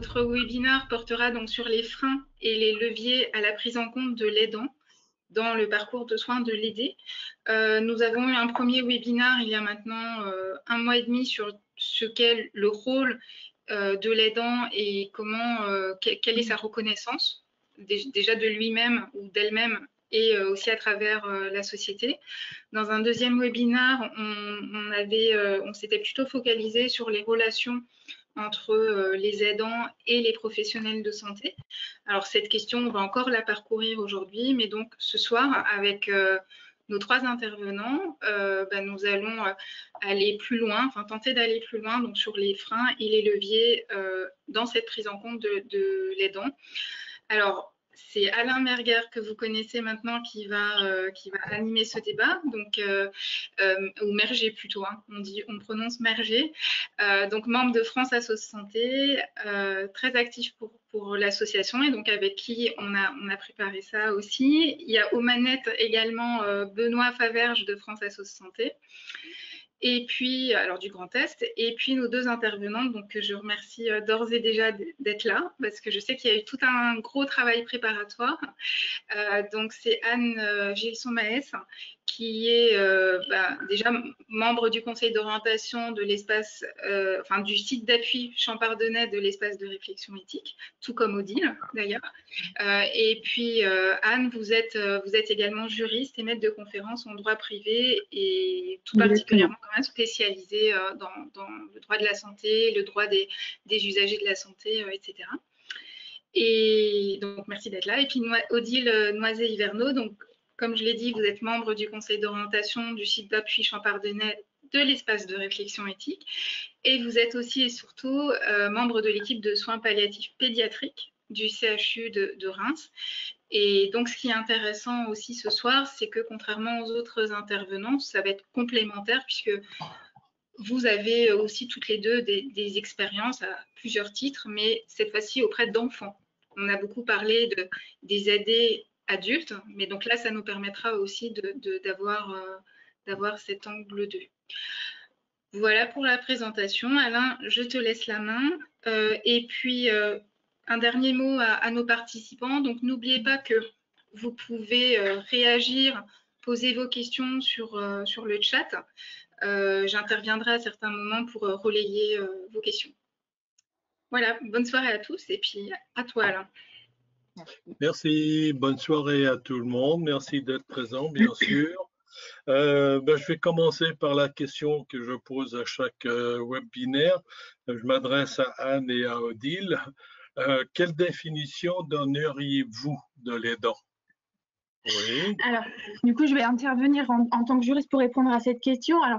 notre webinaire portera donc sur les freins et les leviers à la prise en compte de l'aidant dans le parcours de soins de l'aidé. Nous avons eu un premier webinaire il y a maintenant 1 mois et demi sur ce qu'est le rôle de l'aidant et comment, quelle est sa reconnaissance, déjà de lui-même ou d'elle-même, et aussi à travers la société. Dans un deuxième webinaire, on s'était plutôt focalisé sur les relations entre les aidants et les professionnels de santé. Alors cette question, on va encore la parcourir aujourd'hui, mais donc ce soir, avec nos 3 intervenants, nous allons aller plus loin, enfin tenter d'aller plus loin donc sur les freins et les leviers dans cette prise en compte de l'aidant. Alors, c'est Alain Merger que vous connaissez maintenant qui va animer ce débat, donc ou Merger plutôt, hein, on prononce Merger, donc membre de France Assos Santé, très actif pour l'association et donc avec qui on a préparé ça aussi. Il y a aux manettes également Benoît Faverge de France Assos Santé. Et puis, alors du Grand Est, et puis nos 2 intervenantes, donc que je remercie d'ores et déjà d'être là, parce que je sais qu'il y a eu tout un gros travail préparatoire. Donc c'est Anne Gilson-Maès, qui est déjà membre du conseil d'orientation de l'espace, du site d'appui Champardonnay de l'espace de réflexion éthique, tout comme Odile d'ailleurs. Et puis Anne, vous êtes également juriste et maître de conférences en droit privé et tout particulièrement quand même spécialisée dans le droit de la santé, le droit des usagers de la santé, etc. Et donc, merci d'être là. Et puis, Odile Noisé-Hiverneau, donc, comme je l'ai dit, vous êtes membre du conseil d'orientation du site d'appui Champardonnay de l'espace de réflexion éthique. Et vous êtes aussi et surtout membre de l'équipe de soins palliatifs pédiatriques du CHU de Reims. Et donc, ce qui est intéressant aussi ce soir, c'est que contrairement aux autres intervenants, ça va être complémentaire puisque vous avez aussi toutes les deux des expériences à plusieurs titres, mais cette fois-ci auprès d'enfants. On a beaucoup parlé des aidés adultes, mais donc là, ça nous permettra aussi d'avoir cet angle de vue. Voilà pour la présentation. Alain, je te laisse la main. Et puis, un dernier mot à nos participants. Donc, n'oubliez pas que vous pouvez réagir, poser vos questions sur le chat. J'interviendrai à certains moments pour relayer vos questions. Voilà, bonne soirée à tous et puis à toi Alain. Merci, bonne soirée à tout le monde. Merci d'être présent, bien sûr. Je vais commencer par la question que je pose à chaque webinaire. Je m'adresse à Anne et à Odile. Quelle définition donneriez-vous de l'aidant? Oui. Alors, du coup, je vais intervenir en tant que juriste pour répondre à cette question. Alors,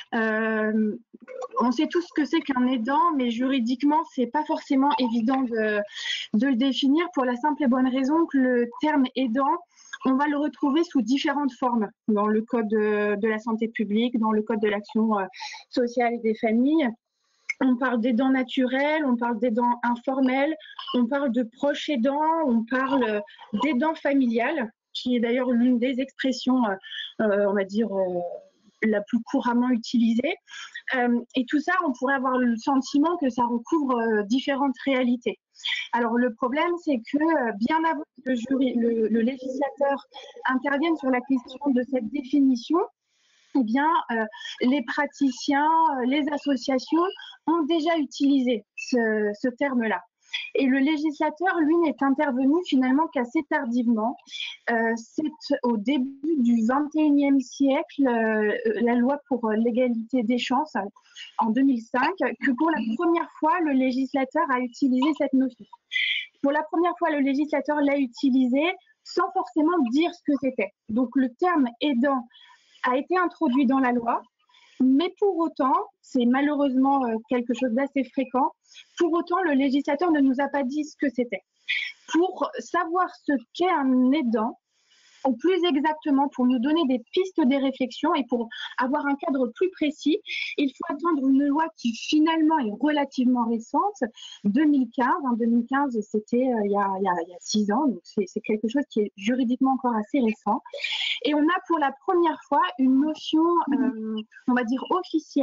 on sait tous ce que c'est qu'un aidant, mais juridiquement, c'est pas forcément évident de le définir pour la simple et bonne raison que le terme aidant, on va le retrouver sous différentes formes dans le code de la santé publique, dans le code de l'action sociale et des familles. On parle d'aidants naturels, on parle d'aidants informels, on parle de proches aidants, on parle d'aidants familial, qui est d'ailleurs l'une des expressions, on va dire, la plus couramment utilisée. Et tout ça, on pourrait avoir le sentiment que ça recouvre différentes réalités. Alors le problème, c'est que bien avant que le législateur intervienne sur la question de cette définition, eh bien, les praticiens, les associations ont déjà utilisé ce terme-là. Et le législateur, lui, n'est intervenu finalement qu'assez tardivement. C'est au début du XXIe siècle, la loi pour l'égalité des chances, en 2005, que pour la première fois, le législateur a utilisé cette notion. Pour la première fois, le législateur l'a utilisée sans forcément dire ce que c'était. Donc, le terme aidant a été introduit dans la loi, mais pour autant, c'est malheureusement quelque chose d'assez fréquent, pour autant, le législateur ne nous a pas dit ce que c'était. Pour savoir ce qu'est un aidant, ou plus exactement pour nous donner des pistes des réflexions et pour avoir un cadre plus précis, il faut attendre une loi qui finalement est relativement récente, 2015. En 2015, c'était il y a 6 ans, donc c'est quelque chose qui est juridiquement encore assez récent. Et on a pour la première fois une notion, on va dire officielle,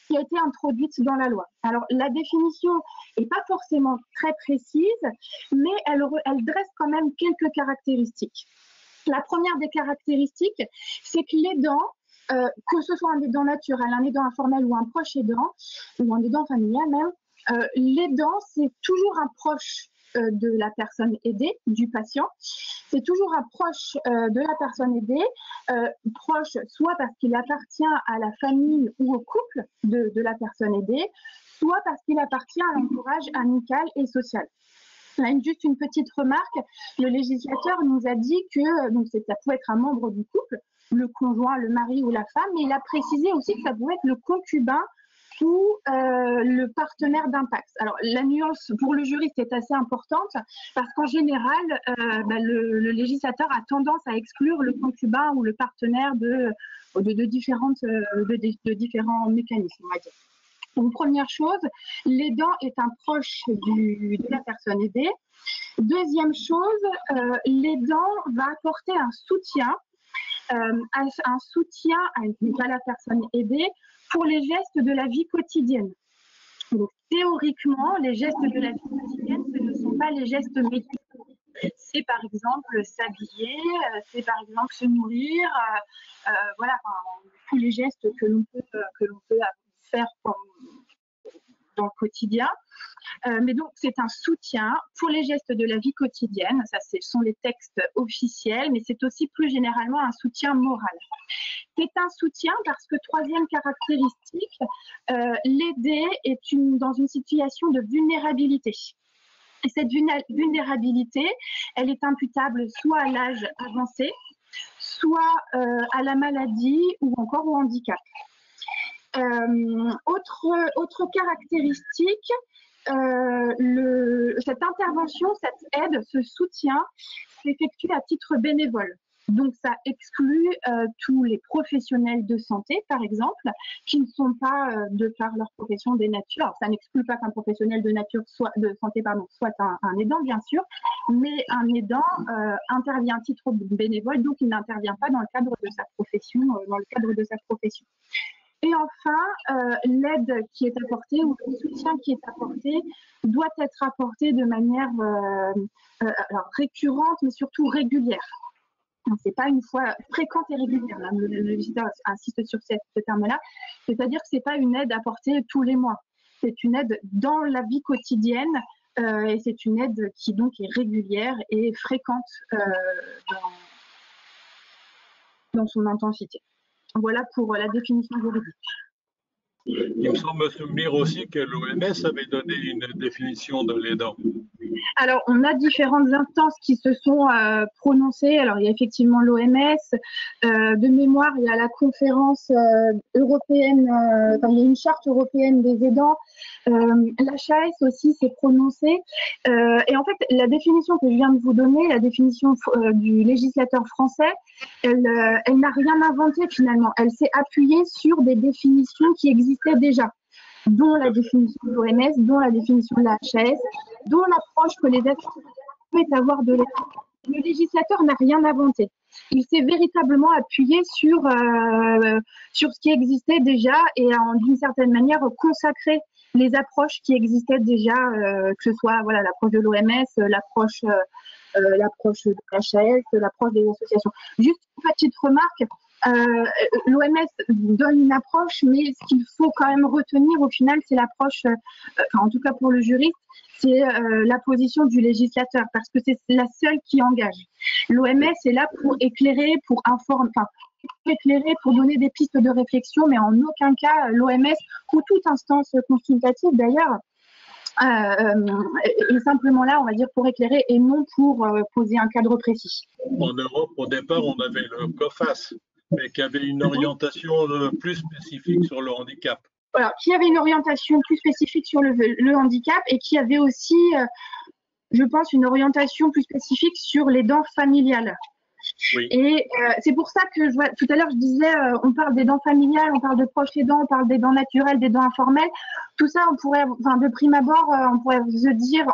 qui a été introduite dans la loi. Alors, la définition n'est pas forcément très précise, mais elle dresse quand même quelques caractéristiques. La première des caractéristiques, c'est que l'aidant, que ce soit un aidant naturel, un aidant informel ou un proche aidant, ou un aidant familial même, l'aidant, c'est toujours un proche de la personne aidée, du patient. C'est toujours un proche de la personne aidée, proche soit parce qu'il appartient à la famille ou au couple de la personne aidée, soit parce qu'il appartient à l'entourage amical et social. Juste une petite remarque, le législateur nous a dit que donc ça pouvait être un membre du couple, le conjoint, le mari ou la femme, mais il a précisé aussi que ça pouvait être le concubin ou le partenaire d'impact. Alors la nuance pour le juriste est assez importante parce qu'en général, le législateur a tendance à exclure le concubin ou le partenaire de différents mécanismes, on va dire. Donc, première chose, l'aidant est un proche de la personne aidée. Deuxième chose, l'aidant va apporter un soutien à la personne aidée pour les gestes de la vie quotidienne. Donc, théoriquement, les gestes de la vie quotidienne, ce ne sont pas les gestes médicaux. C'est par exemple s'habiller, c'est par exemple se nourrir, voilà, tous les gestes que l'on peut faire dans le quotidien. Mais donc, c'est un soutien pour les gestes de la vie quotidienne. Ça, ce sont les textes officiels, mais c'est aussi plus généralement un soutien moral. C'est un soutien parce que, troisième caractéristique, l'aider est dans une situation de vulnérabilité. Et cette vulnérabilité, elle est imputable soit à l'âge avancé, soit à la maladie ou encore au handicap. Autre caractéristique, cette intervention, cette aide, ce soutien s'effectue à titre bénévole. Donc, ça exclut tous les professionnels de santé, par exemple, qui ne sont pas, de par leur profession, des natures. Alors, ça n'exclut pas qu'un professionnel de santé soit un aidant, bien sûr, mais un aidant intervient à titre bénévole, donc il n'intervient pas dans le cadre de sa profession. Et enfin, l'aide qui est apportée ou le soutien qui est apporté doit être apporté de manière récurrente, mais surtout régulière. Ce n'est pas une fois fréquente et régulière. Là, le législateur insiste sur ce terme-là. C'est-à-dire que ce n'est pas une aide apportée tous les mois. C'est une aide dans la vie quotidienne et c'est une aide qui donc est régulière et fréquente dans son intensité. Voilà pour la définition juridique. Il me semble me souvenir aussi que l'OMS avait donné une définition de l'aidant. Alors, on a différentes instances qui se sont prononcées. Alors, il y a effectivement l'OMS. De mémoire, il y a la conférence européenne, il y a une charte européenne des aidants. L'HAS aussi s'est prononcée. Et en fait, la définition que je viens de vous donner, la définition du législateur français, elle n'a rien inventé finalement. Elle s'est appuyée sur des définitions qui existaient déjà, dont la définition de l'OMS, dont la définition de la HAS, dont l'approche que les êtres pouvaient avoir de l'État. Le législateur n'a rien inventé. Il s'est véritablement appuyé sur ce qui existait déjà et d'une certaine manière consacré les approches qui existaient déjà, que ce soit l'approche de l'OMS, l'approche de la HAS, l'approche des associations. Juste une petite remarque. L'OMS donne une approche, mais ce qu'il faut quand même retenir au final, c'est l'approche, en tout cas pour le juriste, c'est la position du législateur, parce que c'est la seule qui engage. L'OMS est là pour éclairer, pour informer, pour donner des pistes de réflexion, mais en aucun cas l'OMS ou toute instance consultative d'ailleurs est simplement là, on va dire, pour éclairer et non pour poser un cadre précis. En Europe, au départ, on avait le COFAS, mais qui avait une orientation plus spécifique sur le handicap. Voilà, qui avait une orientation plus spécifique sur le handicap et qui avait aussi, je pense, une orientation plus spécifique sur l'aidant familial. Oui. Et c'est pour ça que tout à l'heure je disais, on parle d'aidant familial, on parle de proches aidants, on parle d'aidant naturel, d'aidant informel. Tout ça, on pourrait, de prime abord, on pourrait se dire,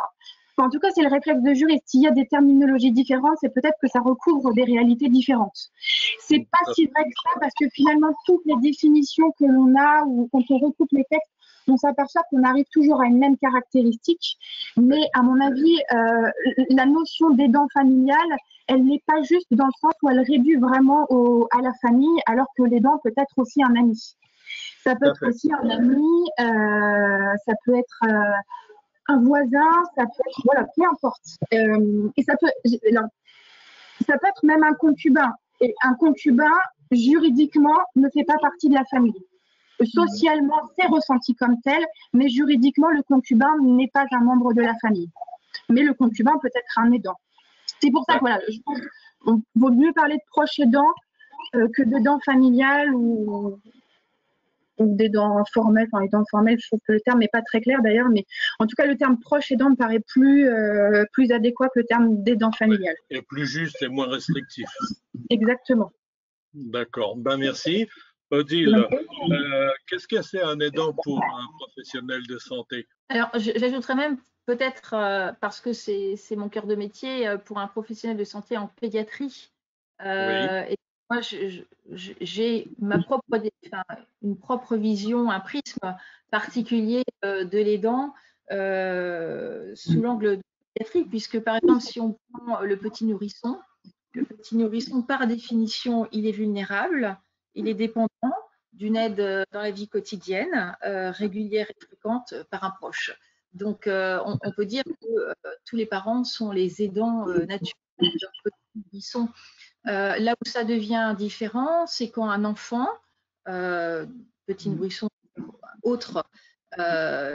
en tout cas, c'est le réflexe de juriste. S'il y a des terminologies différentes, c'est peut-être que ça recouvre des réalités différentes. C'est pas si vrai que ça, parce que finalement, toutes les définitions que l'on a, ou quand on recoupe les textes, on s'aperçoit qu'on arrive toujours à une même caractéristique. Mais à mon avis, la notion d'aidant familial, elle n'est pas juste dans le sens où elle réduit vraiment à la famille, alors que l'aidant peut être aussi un ami. Ça peut être aussi un ami, ça peut être un voisin, ça peut être, voilà, peu importe. Et ça peut être même un concubin. Et un concubin, juridiquement, ne fait pas partie de la famille. Socialement, c'est ressenti comme tel, mais juridiquement, le concubin n'est pas un membre de la famille. Mais le concubin peut être un aidant. C'est pour ça que voilà, je pense qu'il vaut mieux parler de proche aidant que d'aidant familial ou d'aidant formel. Enfin, aidant formel, je trouve que le terme n'est pas très clair d'ailleurs, mais en tout cas, le terme proche aidant me paraît plus adéquat que le terme d'aidant familial. Et plus juste et moins restrictif. Exactement. D'accord, ben merci. Odile, qu'est-ce que c'est un aidant pour un professionnel de santé? Alors, j'ajouterais même peut-être, parce que c'est mon cœur de métier, pour un professionnel de santé en pédiatrie. Et moi, j'ai une propre vision, un prisme particulier de l'aidant sous l'angle de la pédiatrie, puisque par exemple, si on prend le petit nourrisson, par définition, il est vulnérable, il est dépendant d'une aide dans la vie quotidienne, régulière et fréquente par un proche. Donc, on peut dire que tous les parents sont les aidants naturels de leur petit nourrisson. Là où ça devient différent, c'est quand un enfant, petit nourrisson autre, a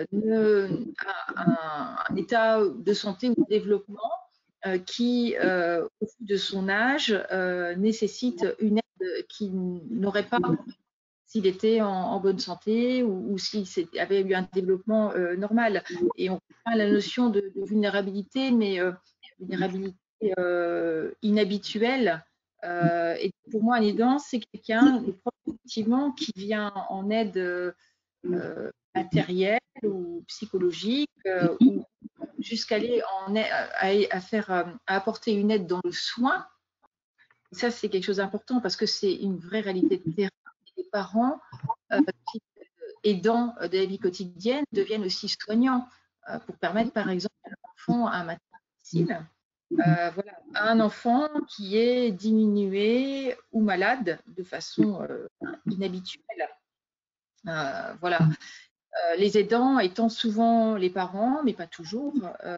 un état de santé ou de développement qui, au vu de son âge, nécessite une aide qu'il n'aurait pas s'il était en bonne santé ou s'il avait eu un développement normal. Et on a la notion de vulnérabilité, mais vulnérabilité inhabituelle. Et pour moi, un aidant, c'est quelqu'un, effectivement, qui vient en aide matérielle ou psychologique, ou jusqu'à aller à apporter une aide dans le soin. Ça, c'est quelque chose d'important parce que c'est une vraie réalité de terrain. Les parents qui, aidants de la vie quotidienne, deviennent aussi soignants pour permettre, par exemple, à l'enfant un matin difficile, voilà, à un enfant qui est diminué ou malade de façon inhabituelle. Voilà. Les aidants étant souvent les parents, mais pas toujours,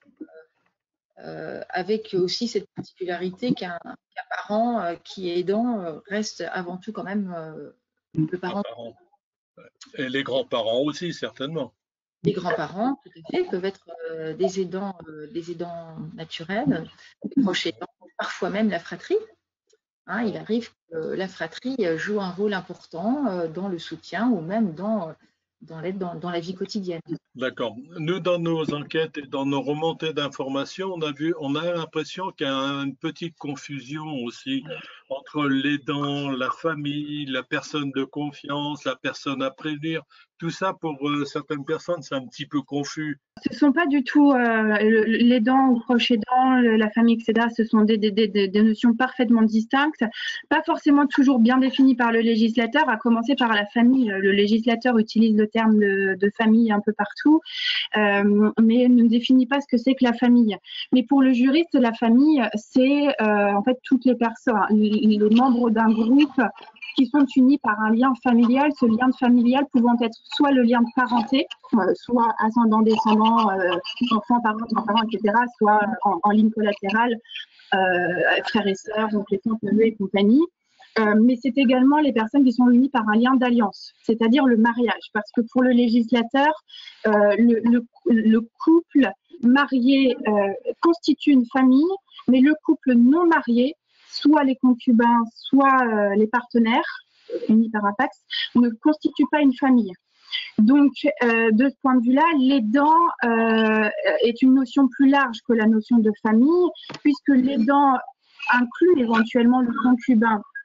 avec aussi cette particularité qu'un parent qui est aidant reste avant tout quand même le parent. Et les grands-parents aussi, certainement. Les grands-parents, tout à fait, peuvent être des aidants naturels, des proches aidants, parfois même la fratrie. Hein, il arrive que la fratrie joue un rôle important dans le soutien ou même dans l'aide dans la vie quotidienne. D'accord. Nous, dans nos enquêtes et dans nos remontées d'informations, on a l'impression qu'il y a une petite confusion aussi entre l'aidant, la famille, la personne de confiance, la personne à prévenir. Tout ça, pour certaines personnes, c'est un petit peu confus. Ce ne sont pas du tout l'aidant ou proche aidant, la famille, etc. Ce sont des notions parfaitement distinctes, pas forcément toujours bien définies par le législateur, à commencer par la famille. Le législateur utilise le terme de famille un peu partout, mais ne définit pas ce que c'est que la famille. Mais pour le juriste, la famille, c'est en fait toutes les personnes, les membres d'un groupe qui sont unis par un lien familial, ce lien familial pouvant être soit le lien de parenté, soit ascendant, descendant, enfant, parent, etc., soit en ligne collatérale, frères et sœurs, donc les tantes, neveux et compagnie. Mais c'est également les personnes qui sont unies par un lien d'alliance, c'est-à-dire le mariage, parce que pour le législateur, le couple marié constitue une famille, mais le couple non marié, soit les concubins, soit les partenaires unis par un pax, ne constituent pas une famille. Donc, de ce point de vue-là, l'aidant est une notion plus large que la notion de famille, puisque l'aidant inclut éventuellement le concubin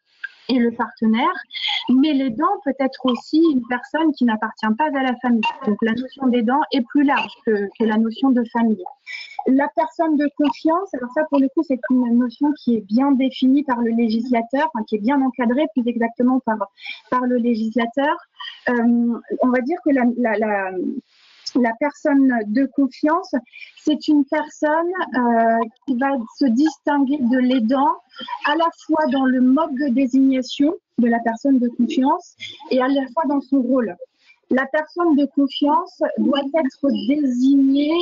et le partenaire, mais l'aidant peut être aussi une personne qui n'appartient pas à la famille. Donc la notion d'aidant est plus large que la notion de famille. La personne de confiance, alors ça pour le coup c'est une notion qui est bien définie par le législateur, enfin, qui est bien encadrée plus exactement par le législateur. On va dire que la personne de confiance, c'est une personne qui va se distinguer de l'aidant à la fois dans le mode de désignation de la personne de confiance et à la fois dans son rôle. La personne de confiance doit être désignée,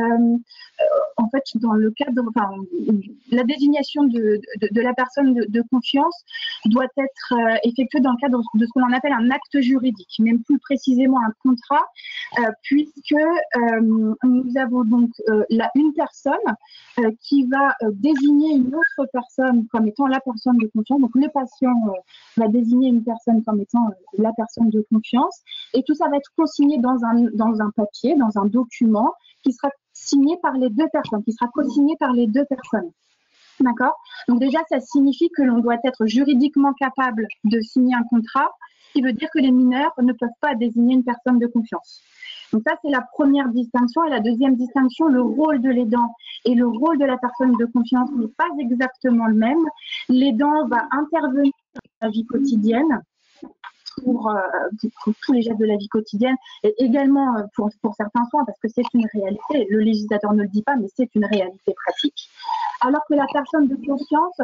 en fait, dans le cadre, enfin, la désignation de la personne de confiance doit être effectuée dans le cadre de ce qu'on appelle un acte juridique, même plus précisément un contrat, puisque nous avons donc une personne qui va désigner une autre personne comme étant la personne de confiance. Donc le patient va désigner une personne comme étant la personne de confiance, et tout ça va être consigné dans un papier, dans un document qui sera signé par les deux personnes, qui sera co-signé par les deux personnes. D'accord? Donc déjà, ça signifie que l'on doit être juridiquement capable de signer un contrat, ce qui veut dire que les mineurs ne peuvent pas désigner une personne de confiance. Donc ça, c'est la première distinction. Et la deuxième distinction, le rôle de l'aidant et le rôle de la personne de confiance n'est pas exactement le même. L'aidant va intervenir dans la vie quotidienne, pour tous les gestes de la vie quotidienne et également pour certains soins, parce que c'est une réalité, le législateur ne le dit pas, mais c'est une réalité pratique. Alors que la personne de confiance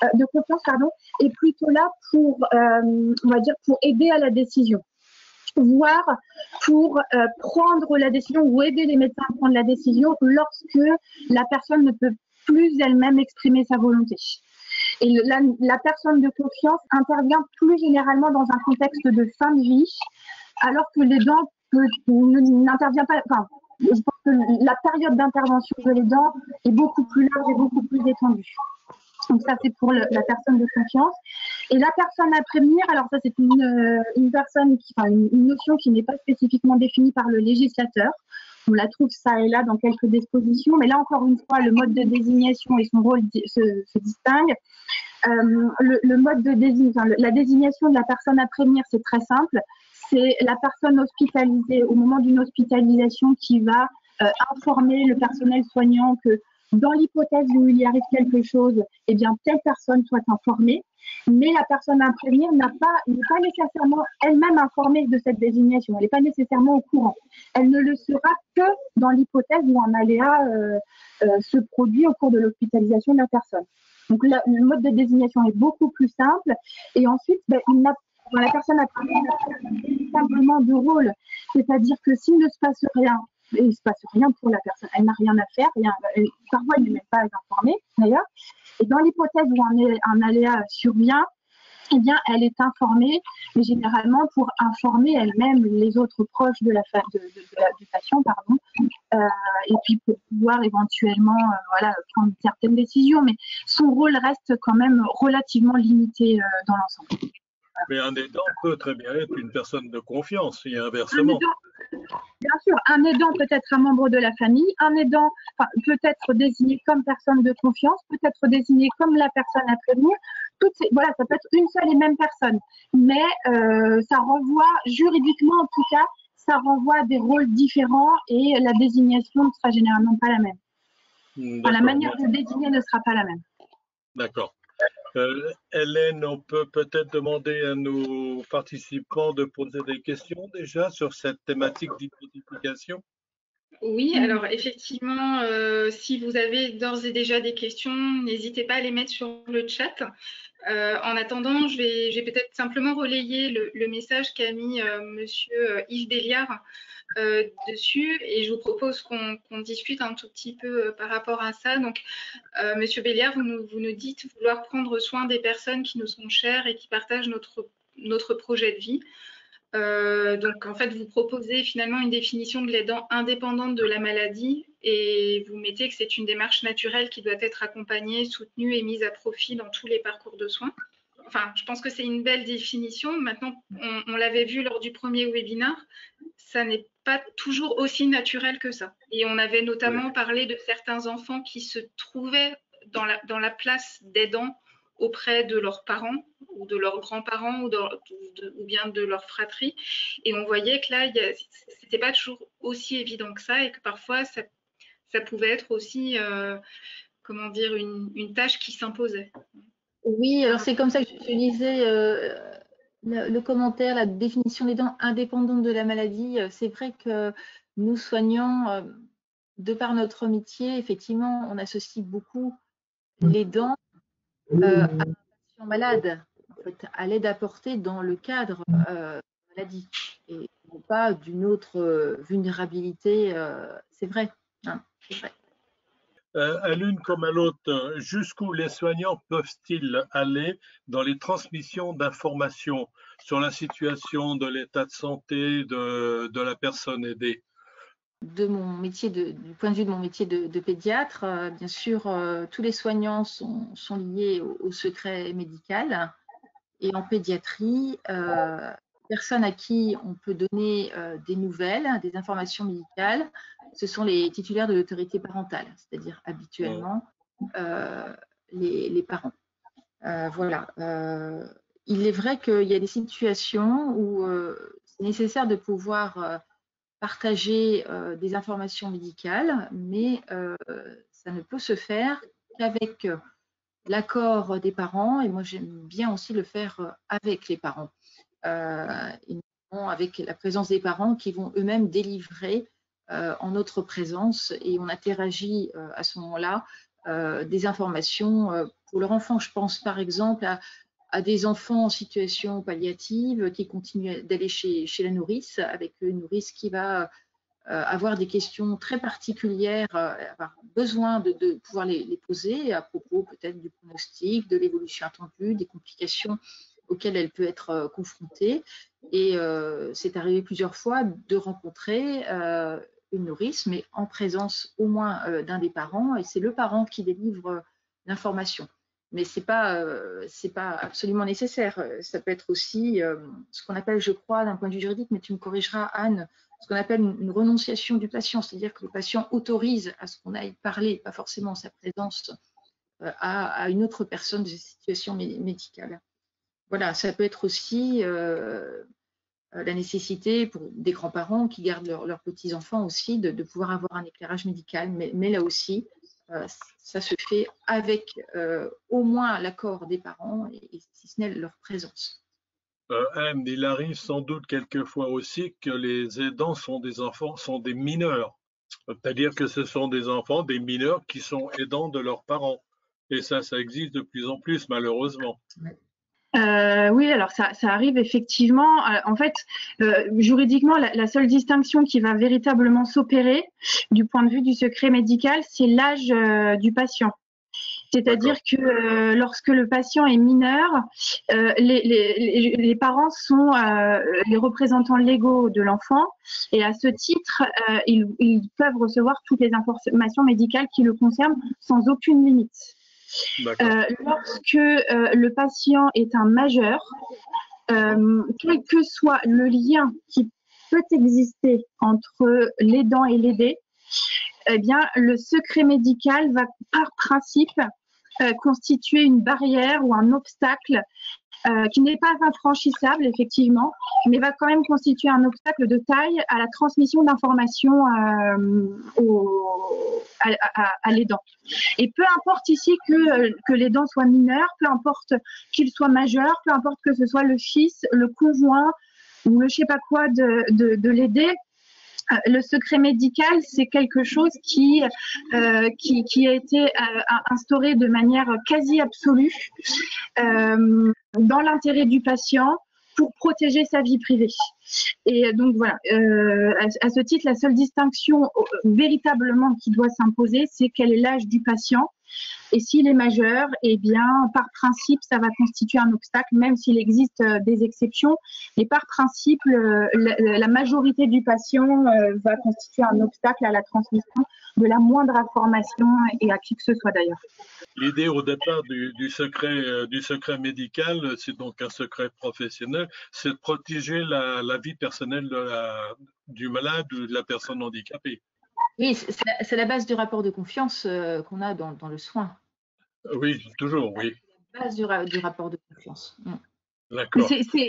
est plutôt là pour, on va dire, pour aider à la décision, voire pour prendre la décision ou aider les médecins à prendre la décision lorsque la personne ne peut plus elle-même exprimer sa volonté. Et la personne de confiance intervient plus généralement dans un contexte de fin de vie, alors que l'aidant n'intervient pas. Enfin, je pense que la période d'intervention de l'aidant est beaucoup plus large et beaucoup plus étendue. Donc ça, c'est pour la personne de confiance. Et la personne à prévenir, alors ça, c'est une personne, une notion qui n'est pas spécifiquement définie par le législateur. On la trouve ça et là dans quelques dispositions, mais là encore une fois, le mode de désignation et son rôle se distinguent. Le mode de la désignation de la personne à prévenir, c'est très simple. C'est la personne hospitalisée au moment d'une hospitalisation qui va informer le personnel soignant que dans l'hypothèse où il y arrive quelque chose, eh bien telle personne soit informée. Mais la personne à prévenir n'est pas nécessairement elle-même informée de cette désignation. Elle n'est pas nécessairement au courant. Elle ne le sera que dans l'hypothèse où un aléa se produit au cours de l'hospitalisation de la personne. Donc le mode de désignation est beaucoup plus simple. Et ensuite, la personne à prévenir n'a véritablement de rôle. C'est-à-dire que s'il ne se passe rien, et il ne se passe rien pour la personne, elle n'a rien à faire, parfois elle n'est même pas informée d'ailleurs. Et dans l'hypothèse où un aléa survient, eh bien, elle est informée, mais généralement pour informer elle-même les autres proches du patient, et puis pour pouvoir éventuellement prendre certaines décisions. Mais son rôle reste quand même relativement limité dans l'ensemble. Mais un aidant peut très bien être une personne de confiance, et inversement. Bien sûr, un aidant peut être un membre de la famille, un aidant peut être désigné comme personne de confiance, peut être désigné comme la personne à prévenir. Ça peut être une seule et même personne, mais ça renvoie, juridiquement en tout cas, ça renvoie à des rôles différents et la désignation ne sera généralement pas la même. La manière de désigner ne sera pas la même. D'accord. Hélène, on peut peut-être demander à nos participants de poser des questions déjà sur cette thématique d'identification. Oui, alors effectivement, si vous avez d'ores et déjà des questions, n'hésitez pas à les mettre sur le chat. En attendant, je vais peut-être simplement relayer le message qu'a mis monsieur Yves Béliard dessus, et je vous propose qu'on discute un tout petit peu par rapport à ça. Donc, monsieur Béliard, vous nous dites vouloir prendre soin des personnes qui nous sont chères et qui partagent notre projet de vie. Donc, en fait, vous proposez finalement une définition de l'aidant indépendante de la maladie, et vous mettez que c'est une démarche naturelle qui doit être accompagnée, soutenue et mise à profit dans tous les parcours de soins. Enfin, je pense que c'est une belle définition. Maintenant, on l'avait vu lors du premier webinaire, ça n'est pas toujours aussi naturel que ça. Et on avait notamment parlé de certains enfants qui se trouvaient dans la place d'aidants auprès de leurs parents ou de leurs grands-parents ou bien de leur fratrie. Et on voyait que là, c'était pas toujours aussi évident que ça et que parfois, ça pouvait être aussi, comment dire, une tâche qui s'imposait. Oui, alors c'est comme ça que je lisais le commentaire, la définition des dents indépendante de la maladie. C'est vrai que nous soignants, de par notre métier, effectivement, on associe beaucoup les dents à un patient malade, en fait, à l'aide apportée dans le cadre de la maladie et non pas d'une autre vulnérabilité. C'est vrai, hein, c'est vrai. À l'une comme à l'autre, jusqu'où les soignants peuvent-ils aller dans les transmissions d'informations sur la situation de l'état de santé de la personne aidée? De mon métier, du point de vue de mon métier de pédiatre, bien sûr, tous les soignants sont liés au secret médical. Et en pédiatrie, personne à qui on peut donner des nouvelles, des informations médicales, ce sont les titulaires de l'autorité parentale, c'est-à-dire habituellement les parents. Voilà. Il est vrai qu'il y a des situations où c'est nécessaire de pouvoir partager des informations médicales, mais ça ne peut se faire qu'avec l'accord des parents, et moi j'aime bien aussi le faire avec les parents, et notamment avec la présence des parents qui vont eux-mêmes délivrer en notre présence, et on interagit à ce moment-là des informations pour leur enfant. Je pense par exemple à des enfants en situation palliative qui continuent d'aller chez la nourrice, avec une nourrice qui va avoir des questions très particulières, avoir besoin de pouvoir les poser à propos peut-être du pronostic, de l'évolution attendue, des complications auxquelles elle peut être confrontée. Et c'est arrivé plusieurs fois de rencontrer une nourrice, mais en présence au moins d'un des parents, et c'est le parent qui délivre l'information. Mais ce n'est pas absolument nécessaire. Ça peut être aussi ce qu'on appelle, je crois, d'un point de vue juridique, mais tu me corrigeras, Anne, ce qu'on appelle une renonciation du patient, c'est-à-dire que le patient autorise à ce qu'on aille parler, pas forcément en sa présence, à une autre personne de situation médicale. Voilà, ça peut être aussi la nécessité pour des grands-parents qui gardent leurs petits-enfants aussi de pouvoir avoir un éclairage médical, mais là aussi, ça se fait avec au moins l'accord des parents et si ce n'est leur présence. Anne, il arrive sans doute quelquefois aussi que les aidants sont des enfants, sont des mineurs. C'est-à-dire que ce sont des enfants, des mineurs qui sont aidants de leurs parents. Et ça existe de plus en plus, malheureusement. Oui, alors ça arrive effectivement. En fait, juridiquement, la seule distinction qui va véritablement s'opérer du point de vue du secret médical, c'est l'âge du patient. C'est-à-dire que lorsque le patient est mineur, les parents sont les représentants légaux de l'enfant et à ce titre, ils peuvent recevoir toutes les informations médicales qui le concernent sans aucune limite. Lorsque le patient est un majeur, quel que soit le lien qui peut exister entre l'aidant et l'aidé, eh bien, le secret médical va par principe constituer une barrière ou un obstacle qui n'est pas infranchissable, effectivement, mais va quand même constituer un obstacle de taille à la transmission d'informations à l'aidant. Et peu importe ici que l'aidant soit mineur, peu importe qu'il soit majeur, peu importe que ce soit le fils, le conjoint ou le je sais pas quoi de l'aidé, le secret médical, c'est quelque chose qui a été instauré de manière quasi absolue dans l'intérêt du patient pour protéger sa vie privée. Et donc voilà, à ce titre, la seule distinction véritablement qui doit s'imposer, c'est quel est l'âge du patient. Et s'il est majeur, eh bien, par principe, ça va constituer un obstacle, même s'il existe des exceptions. Mais par principe, la majorité du patient va constituer un obstacle à la transmission de la moindre information et à qui que ce soit d'ailleurs. L'idée au départ du secret médical, c'est donc un secret professionnel, c'est de protéger la vie personnelle du malade ou de la personne handicapée. Oui, c'est la base du rapport de confiance qu'on a dans le soin. Oui, toujours, oui. base du rapport de confiance. D'accord.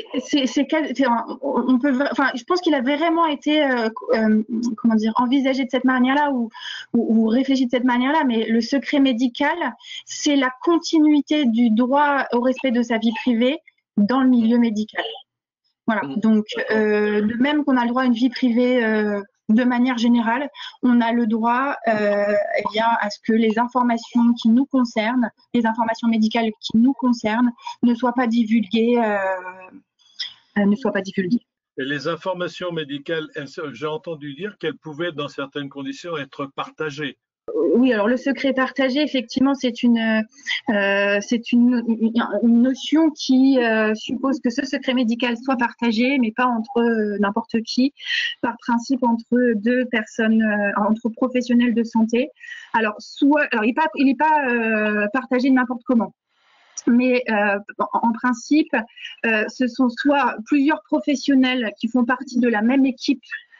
On peut, enfin, je pense qu'il a vraiment été, comment dire, envisagé de cette manière-là ou réfléchi de cette manière-là. Mais le secret médical, c'est la continuité du droit au respect de sa vie privée dans le milieu médical. Voilà. Donc, de même qu'on a le droit à une vie privée de manière générale, on a le droit à ce que les informations qui nous concernent, les informations médicales qui nous concernent, ne soient pas divulguées. Et les informations médicales, j'ai entendu dire qu'elles pouvaient, dans certaines conditions, être partagées. Oui, alors le secret partagé, effectivement, c'est une notion qui suppose que ce secret médical soit partagé, mais pas entre n'importe qui, par principe entre deux personnes, entre professionnels de santé. Alors, il n'est pas partagé de n'importe comment. Mais en principe, ce sont soit plusieurs professionnels qui font partie de la même équipe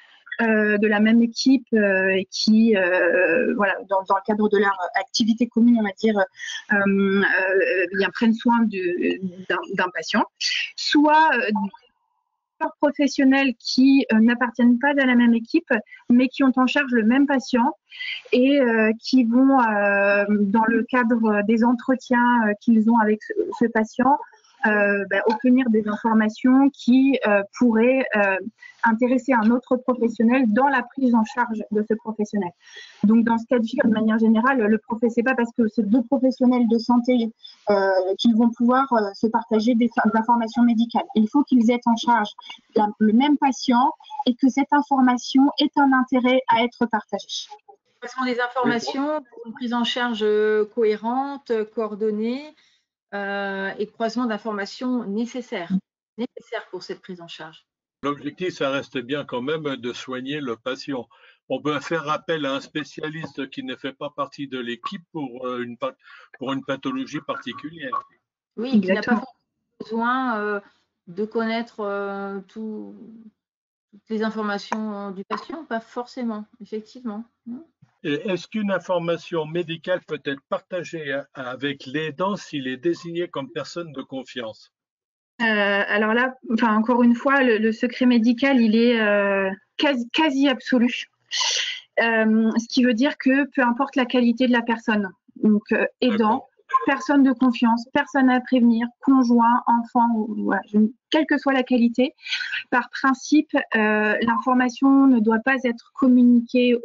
et qui, voilà, dans le cadre de leur activité commune, on va dire, prennent soin d'un patient, soit professionnels qui n'appartiennent pas à la même équipe, mais qui ont en charge le même patient et qui vont, dans le cadre des entretiens qu'ils ont avec ce patient, obtenir des informations qui pourraient intéresser un autre professionnel dans la prise en charge de ce professionnel. Donc, dans ce cas de figure, de manière générale, c'est pas parce que c'est deux professionnels de santé qu'ils vont pouvoir se partager des informations médicales. Il faut qu'ils aient en charge le même patient et que cette information ait un intérêt à être partagée. Ce sont des informations, une prise en charge cohérente, coordonnée, et croisement d'informations nécessaires pour cette prise en charge. L'objectif, ça reste bien quand même de soigner le patient. On peut faire appel à un spécialiste qui ne fait pas partie de l'équipe pour une pathologie particulière. Oui, qui n'a pas besoin de connaître toutes les informations du patient, pas forcément, effectivement. Est-ce qu'une information médicale peut être partagée avec l'aidant s'il est désigné comme personne de confiance? Alors là, enfin, encore une fois, le secret médical, il est quasi absolu. Ce qui veut dire que peu importe la qualité de la personne, donc aidant, personne de confiance, personne à prévenir, conjoint, enfant, voilà, quelle que soit la qualité, par principe, l'information ne doit pas être communiquée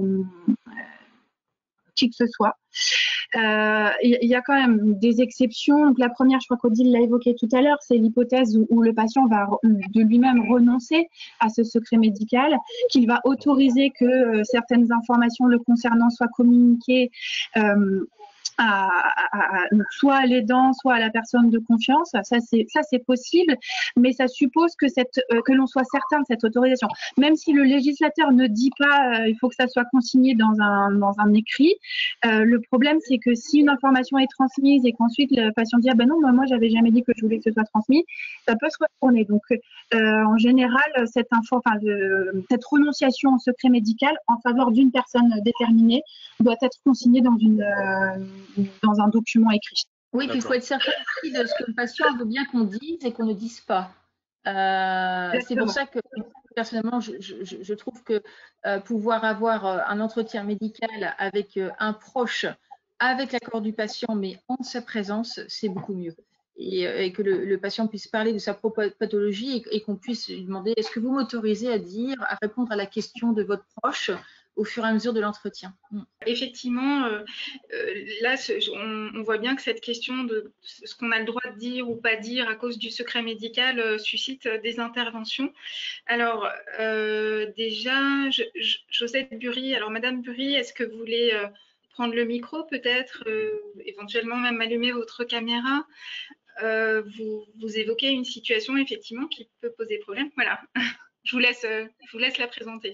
qui que ce soit. Il y a quand même des exceptions. Donc, la première, je crois qu'Odile l'a évoqué tout à l'heure, c'est l'hypothèse où le patient va de lui-même renoncer à ce secret médical, qu'il va autoriser que certaines informations le concernant soient communiquées soit à l'aidant, soit à la personne de confiance. Ça c'est possible, mais ça suppose que l'on soit certain de cette autorisation. Même si le législateur ne dit pas il faut que ça soit consigné dans un écrit, le problème c'est que si une information est transmise et qu'ensuite le patient dit ah ben non, moi j'avais jamais dit que je voulais que ce soit transmis, ça peut se retourner. Donc en général, cette renonciation au secret médical en faveur d'une personne déterminée doit être consignée dans un document écrit. Oui, puis il faut être certain aussi de ce que le patient veut bien qu'on dise et qu'on ne dise pas. C'est pour ça que personnellement, je trouve que pouvoir avoir un entretien médical avec un proche, avec l'accord du patient, mais en sa présence, c'est beaucoup mieux. Et que le patient puisse parler de sa propre pathologie et qu'on puisse lui demander est-ce que vous m'autorisez à répondre à la question de votre proche au fur et à mesure de l'entretien. Effectivement, là, on voit bien que cette question de ce qu'on a le droit de dire ou pas dire à cause du secret médical suscite des interventions. Alors, déjà, Josette Bury, alors Madame Bury, est-ce que vous voulez prendre le micro peut-être, éventuellement même allumer votre caméra? Vous évoquez une situation effectivement qui peut poser problème. Voilà, je vous laisse la présenter.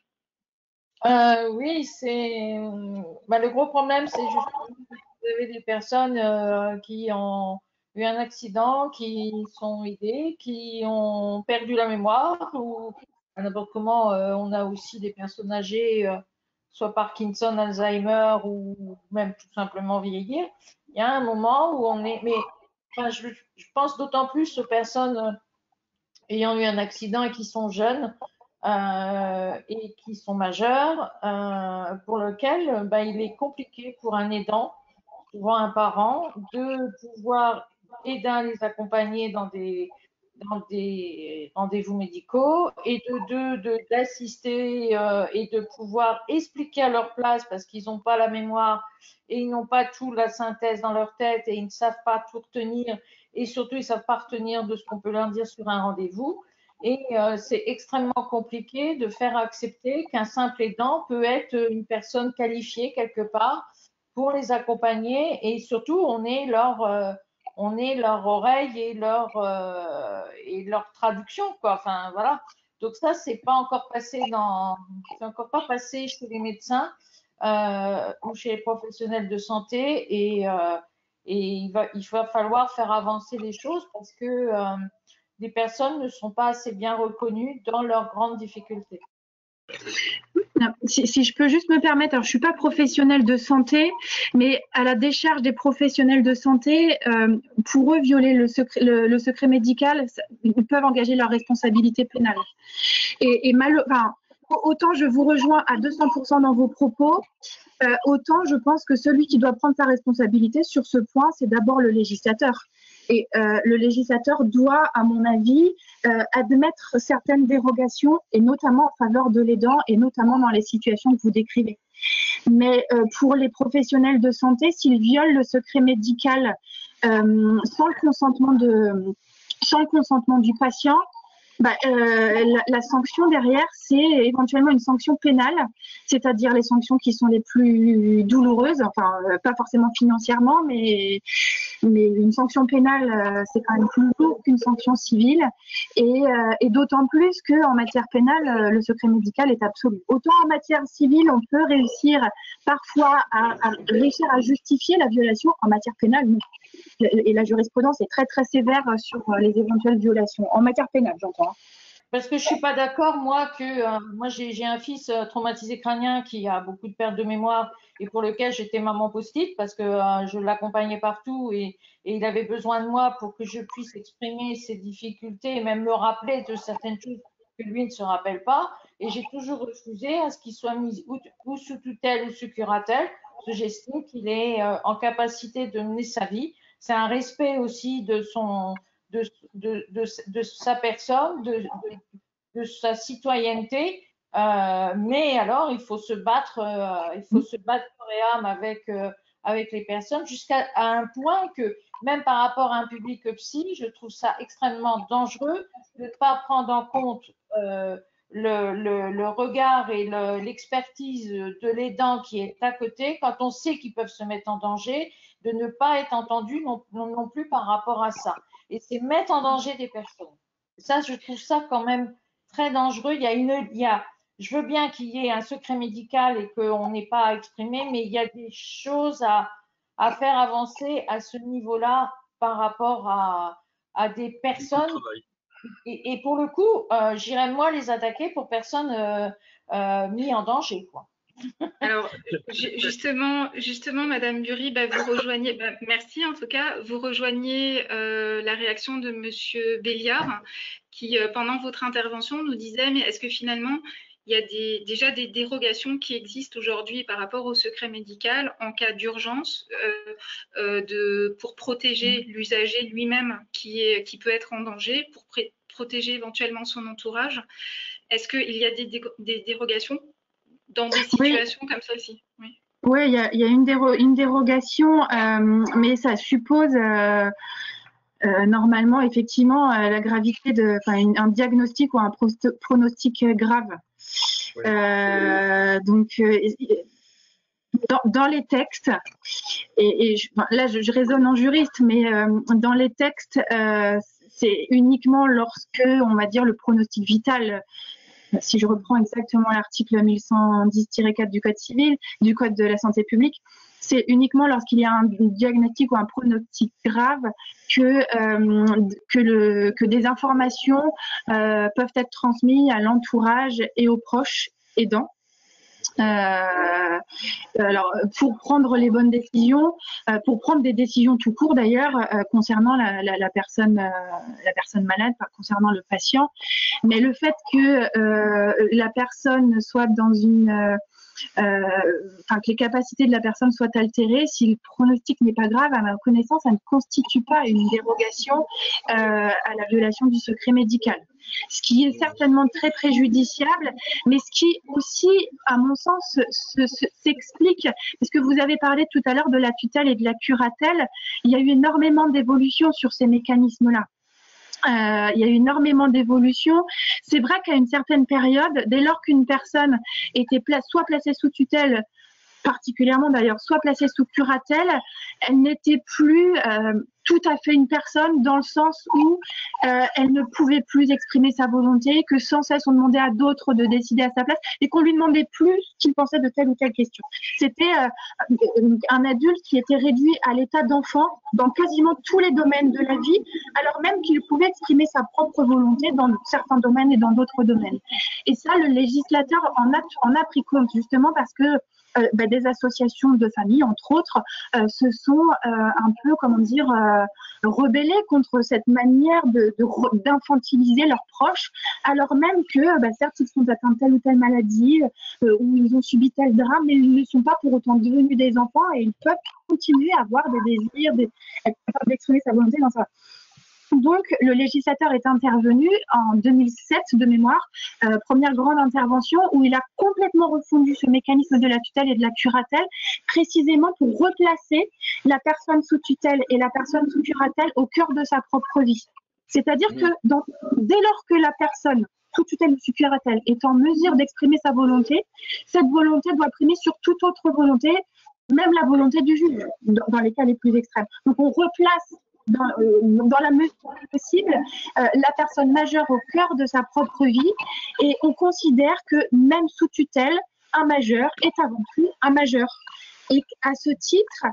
Oui, c'est le gros problème, c'est justement que vous avez des personnes qui ont eu un accident, qui sont aidées, qui ont perdu la mémoire ou n'importe comment. On a aussi des personnes âgées, soit Parkinson, Alzheimer ou même tout simplement vieillir. il y a un moment où on est, mais enfin, je pense d'autant plus aux personnes ayant eu un accident et qui sont jeunes et qui sont majeurs, pour lequel il est compliqué pour un aidant, souvent un parent, de pouvoir aider à les accompagner dans des rendez-vous médicaux et d'assister et de pouvoir expliquer à leur place parce qu'ils n'ont pas la mémoire et ils n'ont pas tout la synthèse dans leur tête et ils ne savent pas tout retenir et surtout ils ne savent pas retenir de ce qu'on peut leur dire sur un rendez-vous. Et c'est extrêmement compliqué de faire accepter qu'un simple aidant peut être une personne qualifiée quelque part pour les accompagner et surtout on est leur oreille et leur traduction, quoi. Enfin voilà. Donc ça, c'est encore pas passé chez les médecins ou chez les professionnels de santé et il va falloir faire avancer les choses parce que les personnes ne sont pas assez bien reconnues dans leurs grandes difficultés. Si je peux juste me permettre, alors je suis pas professionnelle de santé, mais à la décharge des professionnels de santé, pour eux, violer le secret médical, ils peuvent engager leur responsabilité pénale. Autant je vous rejoins à 200% dans vos propos, autant je pense que celui qui doit prendre sa responsabilité sur ce point, c'est d'abord le législateur. Et le législateur doit, à mon avis, admettre certaines dérogations, et notamment en faveur de l'aidant, et notamment dans les situations que vous décrivez. Mais pour les professionnels de santé, s'ils violent le secret médical sans le consentement du patient, la sanction derrière, c'est éventuellement une sanction pénale, c'est-à-dire les sanctions qui sont les plus douloureuses, enfin pas forcément financièrement, mais une sanction pénale, c'est quand même plus lourd qu'une sanction civile, et d'autant plus qu'en matière pénale, le secret médical est absolu. Autant en matière civile, on peut réussir parfois à justifier la violation, en matière pénale, non. Et la jurisprudence est très très sévère sur les éventuelles violations en matière pénale, j'entends. Parce que je suis pas d'accord, moi j'ai un fils traumatisé crânien qui a beaucoup de pertes de mémoire et pour lequel j'étais maman post-it parce que je l'accompagnais partout et il avait besoin de moi pour que je puisse exprimer ses difficultés et même me rappeler de certaines choses que lui ne se rappelle pas. Et j'ai toujours refusé à ce qu'il soit mis ou sous tutelle ou sous curatelle parce que j'estime qu'il est en capacité de mener sa vie. C'est un respect aussi de sa personne, de sa citoyenneté, mais alors il faut se battre corps et âme avec les personnes jusqu'à un point que même par rapport à un public psy, je trouve ça extrêmement dangereux de ne pas prendre en compte le regard et l'expertise de l'aidant qui est à côté quand on sait qu'ils peuvent se mettre en danger, de ne pas être entendu non plus par rapport à ça. Et c'est mettre en danger des personnes. Ça, je trouve ça quand même très dangereux. Je veux bien qu'il y ait un secret médical et qu'on n'ait pas à exprimer, mais il y a des choses à faire avancer à ce niveau-là par rapport à des personnes. Et pour le coup, j'irais moi les attaquer pour personnes mises en danger, quoi. Alors, justement, Madame Bury, vous rejoignez, merci en tout cas, vous rejoignez la réaction de Monsieur Béliard qui, pendant votre intervention, nous disait, mais est-ce que finalement, il y a déjà des dérogations qui existent aujourd'hui par rapport au secret médical en cas d'urgence pour protéger l'usager lui-même qui peut être en danger, pour protéger éventuellement son entourage. Est-ce qu'il y a des dérogations dans des situations comme celle-ci? Oui, il y a une dérogation, mais ça suppose normalement effectivement la gravité un diagnostic ou un pronostic grave. Donc dans les textes, là je raisonne en juriste, mais dans les textes, c'est uniquement lorsque, on va dire, le pronostic vital, si je reprends exactement l'article 1110-4 du Code civil, du Code de la santé publique, c'est uniquement lorsqu'il y a un diagnostic ou un pronostic grave que des informations peuvent être transmises à l'entourage et aux proches aidants. Alors, pour prendre les bonnes décisions, pour prendre des décisions tout court d'ailleurs concernant la personne malade, concernant le patient, mais le fait que la personne soit dans une que les capacités de la personne soient altérées, si le pronostic n'est pas grave, à ma connaissance, ça ne constitue pas une dérogation à la violation du secret médical. Ce qui est certainement très préjudiciable, mais ce qui aussi, à mon sens, s'explique, parce que vous avez parlé tout à l'heure de la tutelle et de la curatelle, il y a eu énormément d'évolutions sur ces mécanismes-là. Il y a eu énormément d'évolutions. C'est vrai qu'à une certaine période, dès lors qu'une personne était soit placée sous tutelle, particulièrement d'ailleurs, soit placée sous curatelle, elle n'était plus tout à fait une personne dans le sens où elle ne pouvait plus exprimer sa volonté, que sans cesse on demandait à d'autres de décider à sa place et qu'on lui demandait plus ce qu'il pensait de telle ou telle question. C'était un adulte qui était réduit à l'état d'enfant dans quasiment tous les domaines de la vie, alors même qu'il pouvait exprimer sa propre volonté dans certains domaines et dans d'autres domaines. Et ça, le législateur en a pris compte justement parce que des associations de familles, entre autres, se sont un peu, rebellées contre cette manière d'infantiliser leurs proches, alors même que, certes, ils sont atteints de telle ou telle maladie, ou ils ont subi tel drame, mais ils ne sont pas pour autant devenus des enfants et ils peuvent continuer à avoir des désirs, d'exprimer sa volonté dans ça. Donc, le législateur est intervenu en 2007 de mémoire, première grande intervention où il a complètement refondu ce mécanisme de la tutelle et de la curatelle, précisément pour replacer la personne sous tutelle et la personne sous curatelle au cœur de sa propre vie. C'est-à-dire que dès lors que la personne sous tutelle ou sous curatelle est en mesure d'exprimer sa volonté, cette volonté doit primer sur toute autre volonté, même la volonté du juge, dans les cas les plus extrêmes. Donc, on replace dans la mesure possible la personne majeure au cœur de sa propre vie et on considère que même sous tutelle, un majeur est avant tout un majeur. Et à ce titre,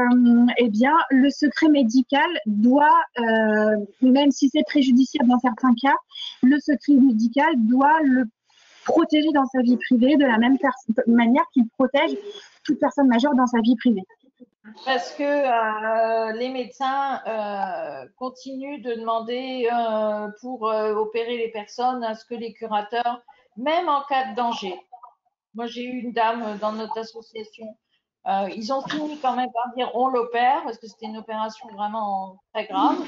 le secret médical doit, même si c'est préjudiciable dans certains cas, le secret médical doit le protéger dans sa vie privée de la même manière qu'il protège toute personne majeure dans sa vie privée. Parce que les médecins continuent de demander pour opérer les personnes à ce que les curateurs, même en cas de danger. Moi, j'ai eu une dame dans notre association. Ils ont fini quand même par dire on l'opère parce que c'était une opération vraiment très grave.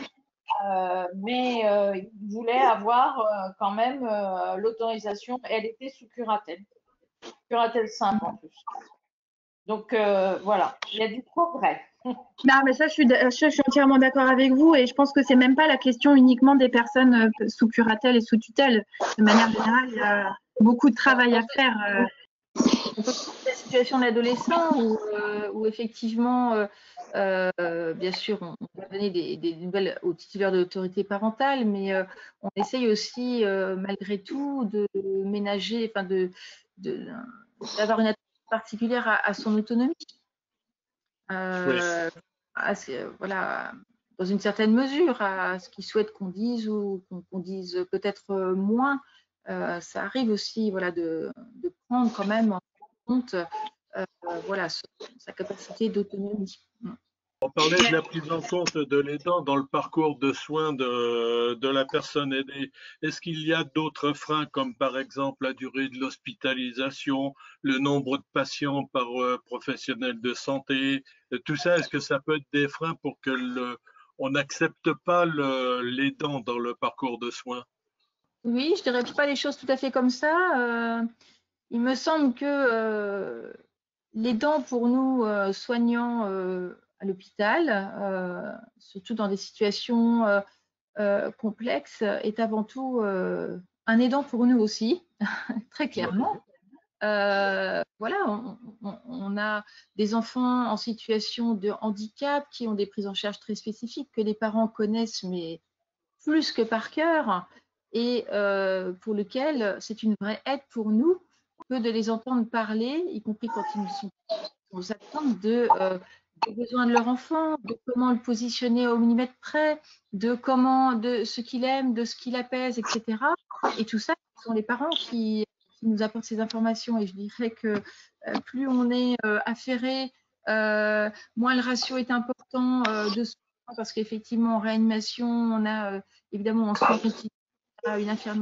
Mais ils voulaient avoir quand même l'autorisation. Elle était sous curatelle. Curatelle simple en plus. Donc voilà, il y a du progrès. Non, mais ça, je suis entièrement d'accord avec vous et je pense que c'est même pas la question uniquement des personnes sous curatelle et sous tutelle. De manière générale, il y a beaucoup de travail à faire. On peut prendre la situation de l'adolescent où effectivement, bien sûr, on va donner des nouvelles aux titulaires de l'autorité parentale, mais on essaye aussi, malgré tout, de ménager, d'avoir une attention particulière à son autonomie. Voilà, dans une certaine mesure, à ce qu'ils souhaitent qu'on dise ou qu'on dise peut-être moins. Ça arrive aussi, voilà, de prendre quand même en compte sa capacité d'autonomie. On parlait de la prise en compte de l'aidant dans le parcours de soins de la personne aidée. Est-ce qu'il y a d'autres freins, comme par exemple la durée de l'hospitalisation, le nombre de patients par professionnel de santé, tout ça, est-ce que ça peut être des freins pour que on n'accepte pas l'aidant dans le parcours de soins? Oui, je ne dirais pas les choses tout à fait comme ça. Il me semble que l'aidant pour nous soignants à l'hôpital, surtout dans des situations complexes, est avant tout un aidant pour nous aussi, très clairement. Voilà, on a des enfants en situation de handicap qui ont des prises en charge très spécifiques que les parents connaissent, mais plus que par cœur, et pour lequel c'est une vraie aide pour nous que de les entendre parler, y compris quand ils sont aux attentes des besoins de leur enfant, de comment le positionner au millimètre près, de ce qu'il aime, de ce qui l'apaise, etc. Et tout ça, ce sont les parents qui nous apporte ces informations. Et je dirais que plus on est affairé, moins le ratio est important de soins, parce qu'effectivement, en réanimation, on a évidemment en soins continus une infirmière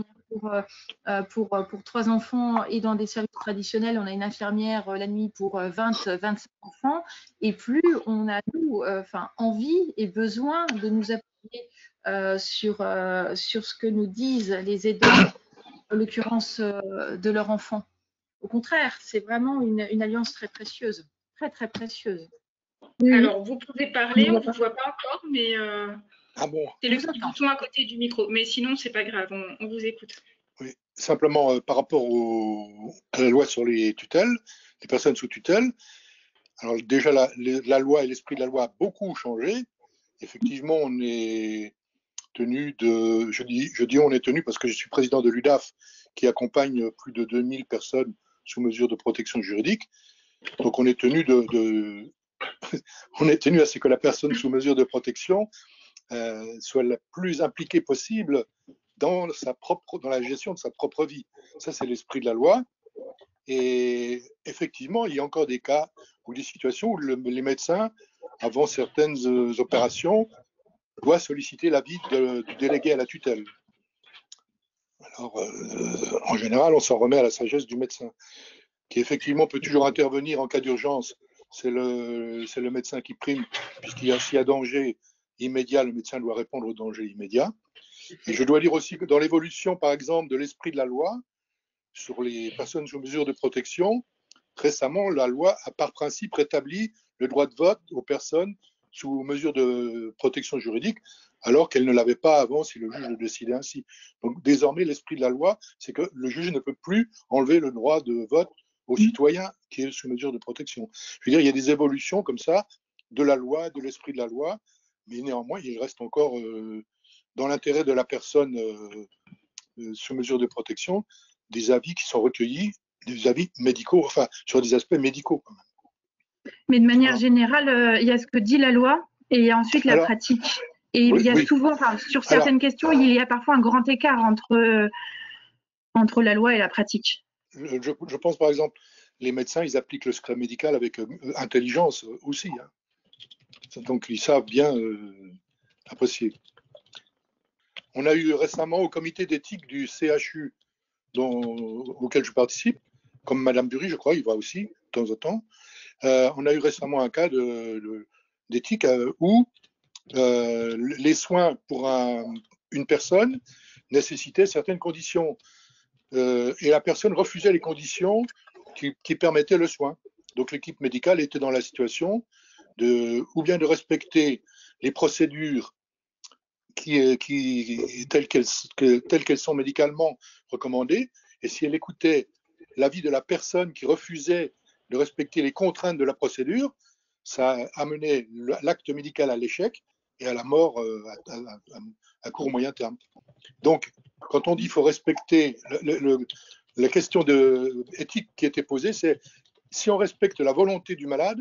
pour 3 enfants, et dans des services traditionnels, on a une infirmière la nuit pour 20-25 enfants. Et plus on a, nous, envie et besoin de nous appuyer sur ce que nous disent les aidants, en l'occurrence de leur enfant. Au contraire, c'est vraiment une alliance très précieuse, très, très précieuse. Alors, vous pouvez parler, on ne vous voit pas encore, mais Ah bon. c'est le petit bouton à côté du micro. Mais sinon, c'est pas grave, on vous écoute. Oui, simplement par rapport à la loi sur les tutelles, les personnes sous tutelle. Alors déjà, la loi et l'esprit de la loi a beaucoup changé. Effectivement, on est tenu de, je dis on est tenu parce que je suis président de l'UDAF qui accompagne plus de 2000 personnes sous mesure de protection juridique. Donc on est tenu on est tenu à ce que la personne sous mesure de protection soit la plus impliquée possible dans la gestion de sa propre vie. Ça, c'est l'esprit de la loi. Et effectivement, il y a encore des cas ou des situations où les médecins, avant certaines opérations, doivent solliciter l'avis du délégué à la tutelle. Alors, en général, on s'en remet à la sagesse du médecin, qui effectivement peut toujours intervenir en cas d'urgence. C'est le médecin qui prime, puisqu'il y a danger immédiat, le médecin doit répondre au danger immédiat. Et je dois dire aussi que dans l'évolution, par exemple, de l'esprit de la loi, sur les personnes sous mesure de protection, récemment, la loi a par principe rétabli le droit de vote aux personnes sous mesure de protection juridique, alors qu'elle ne l'avait pas avant si le juge le décidait ainsi. Donc désormais, l'esprit de la loi, c'est que le juge ne peut plus enlever le droit de vote aux citoyens qui est sous mesure de protection. Je veux dire, il y a des évolutions comme ça de la loi, de l'esprit de la loi, mais néanmoins, il reste encore dans l'intérêt de la personne sous mesure de protection, des avis qui sont recueillis, des avis médicaux, enfin, sur des aspects médicaux. Quand même. Mais de manière générale, il y a ce que dit la loi et il y a ensuite la pratique. Et il y a souvent, sur certaines questions, il y a parfois un grand écart entre la loi et la pratique. Je pense par exemple, les médecins, ils appliquent le secret médical avec intelligence aussi. Hein. Donc, ils savent bien apprécier. On a eu récemment au comité d'éthique du CHU auquel je participe, comme Madame Bury, je crois, il va aussi de temps en temps. On a eu récemment un cas d'éthique où les soins pour une personne nécessitaient certaines conditions et la personne refusait les conditions qui permettaient le soin. Donc l'équipe médicale était dans la situation ou bien de respecter les procédures telles qu'elles sont médicalement recommandées, et si elle écoutait l'avis de la personne qui refusait de respecter les contraintes de la procédure, ça amenait l'acte médical à l'échec et à la mort à court ou moyen terme. Donc, quand on dit qu'il faut respecter, la question éthique qui était posée, c'est si on respecte la volonté du malade,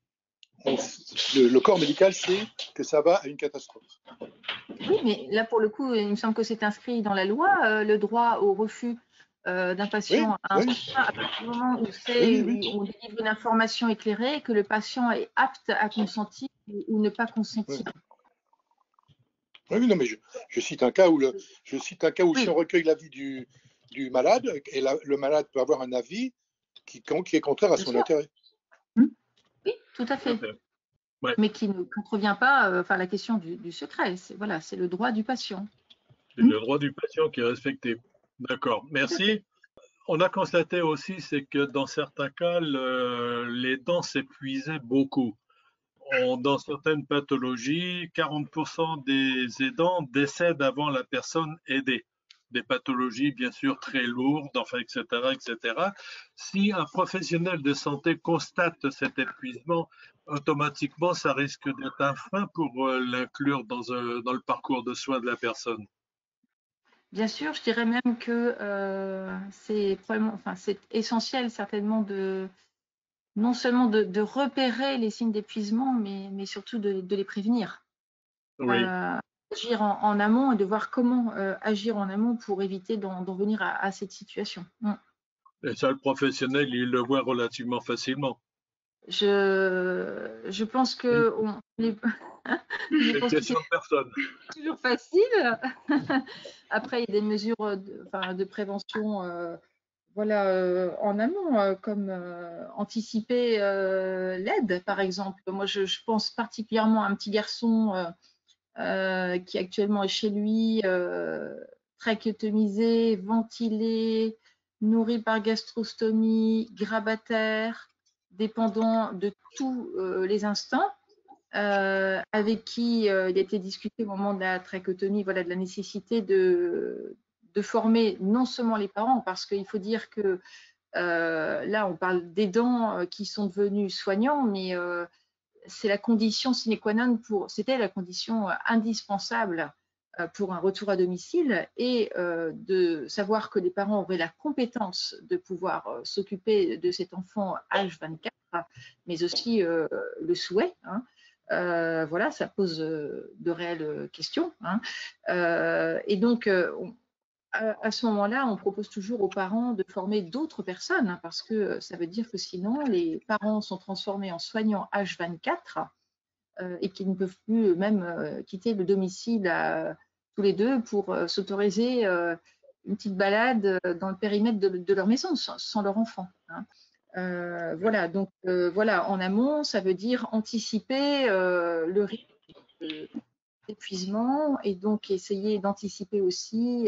le corps médical sait que ça va à une catastrophe. Oui, mais là, pour le coup, il me semble que c'est inscrit dans la loi, le droit au refus d'un patient à un soin, à partir du moment où on délivre une information éclairée, que le patient est apte à consentir ou ne pas consentir. Oui, non, mais je cite un cas où, si on recueille l'avis du malade, et le malade peut avoir un avis qui est contraire à son intérêt. Oui, tout à fait. Ouais. Mais qui ne contrevient pas la question du secret. C'est le droit du patient. C'est le droit du patient qui est respecté. D'accord, merci. On a constaté aussi, c'est que dans certains cas, les dents s'épuisaient beaucoup. Dans certaines pathologies, 40% des aidants décèdent avant la personne aidée. Des pathologies bien sûr très lourdes, etc., etc. Si un professionnel de santé constate cet épuisement, automatiquement, ça risque d'être un frein pour l'inclure dans le parcours de soins de la personne. Bien sûr, je dirais même que c'est essentiel certainement non seulement de repérer les signes d'épuisement, mais surtout de les prévenir. Oui. Agir en amont et de voir comment agir en amont pour éviter d'en venir à cette situation. Et ça, le professionnel, il le voit relativement facilement. Je pense que C'est une question de personne. Toujours facile. Après, il y a des mesures de prévention voilà, en amont, comme anticiper l'aide, par exemple. Moi, je pense particulièrement à un petit garçon qui actuellement est chez lui, trachéotomisé, ventilé, nourri par gastrostomie, grabataire, dépendant de tous les instants. Avec qui il a été discuté au moment de la trachéotomie, voilà, de la nécessité de former non seulement les parents, parce qu'il faut dire que là, on parle d'aidants qui sont devenus soignants, mais c'est la condition sine qua non c'était la condition indispensable pour un retour à domicile, et de savoir que les parents auraient la compétence de pouvoir s'occuper de cet enfant H24, mais aussi le souhait, hein. Voilà, ça pose de réelles questions, hein. Et donc, à ce moment-là, on propose toujours aux parents de former d'autres personnes, hein, parce que ça veut dire que sinon, les parents sont transformés en soignants H24 et qu'ils ne peuvent plus même quitter le domicile tous les deux pour s'autoriser une petite balade dans le périmètre de leur maison sans leur enfant, hein. Voilà, donc voilà, en amont, ça veut dire anticiper le risque d'épuisement, et donc essayer d'anticiper aussi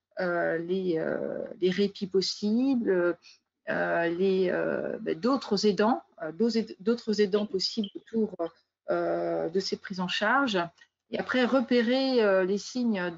les répits possibles, d'autres aidants possibles autour de ces prises en charge. Et après, repérer les signes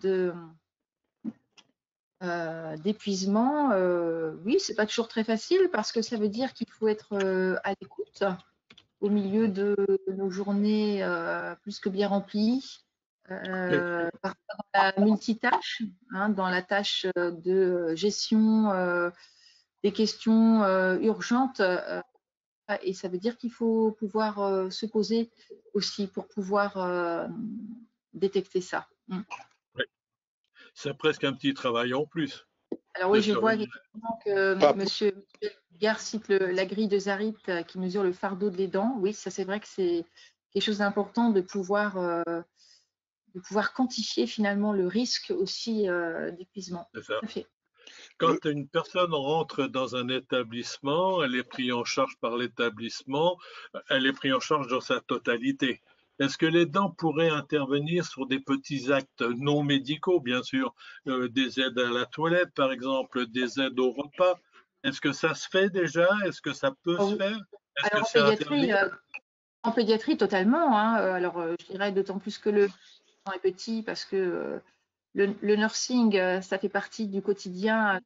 d'épuisement, oui, c'est pas toujours très facile, parce que ça veut dire qu'il faut être à l'écoute au milieu de nos journées plus que bien remplies, parfois dans la multitâche, hein, dans la tâche de gestion des questions urgentes, et ça veut dire qu'il faut pouvoir se poser aussi pour pouvoir détecter ça. Oui. C'est presque un petit travail en plus. Alors oui, je vois effectivement que Monsieur Gare cite la grille de Zarit qui mesure le fardeau de l'aidant. Oui, ça c'est vrai que c'est quelque chose d'important de pouvoir quantifier finalement le risque aussi d'épuisement. C'est ça. Quand une personne rentre dans un établissement, elle est prise en charge par l'établissement, elle est prise en charge dans sa totalité. Est-ce que l'aidant pourrait intervenir sur des petits actes non médicaux, bien sûr, des aides à la toilette, par exemple, des aides au repas? Est-ce que ça se fait déjà? Est-ce que ça peut se faire? Est-ce que c'est interdit? En pédiatrie, totalement, hein. Alors, je dirais d'autant plus que le enfant est petit, parce que le nursing, ça fait partie du quotidien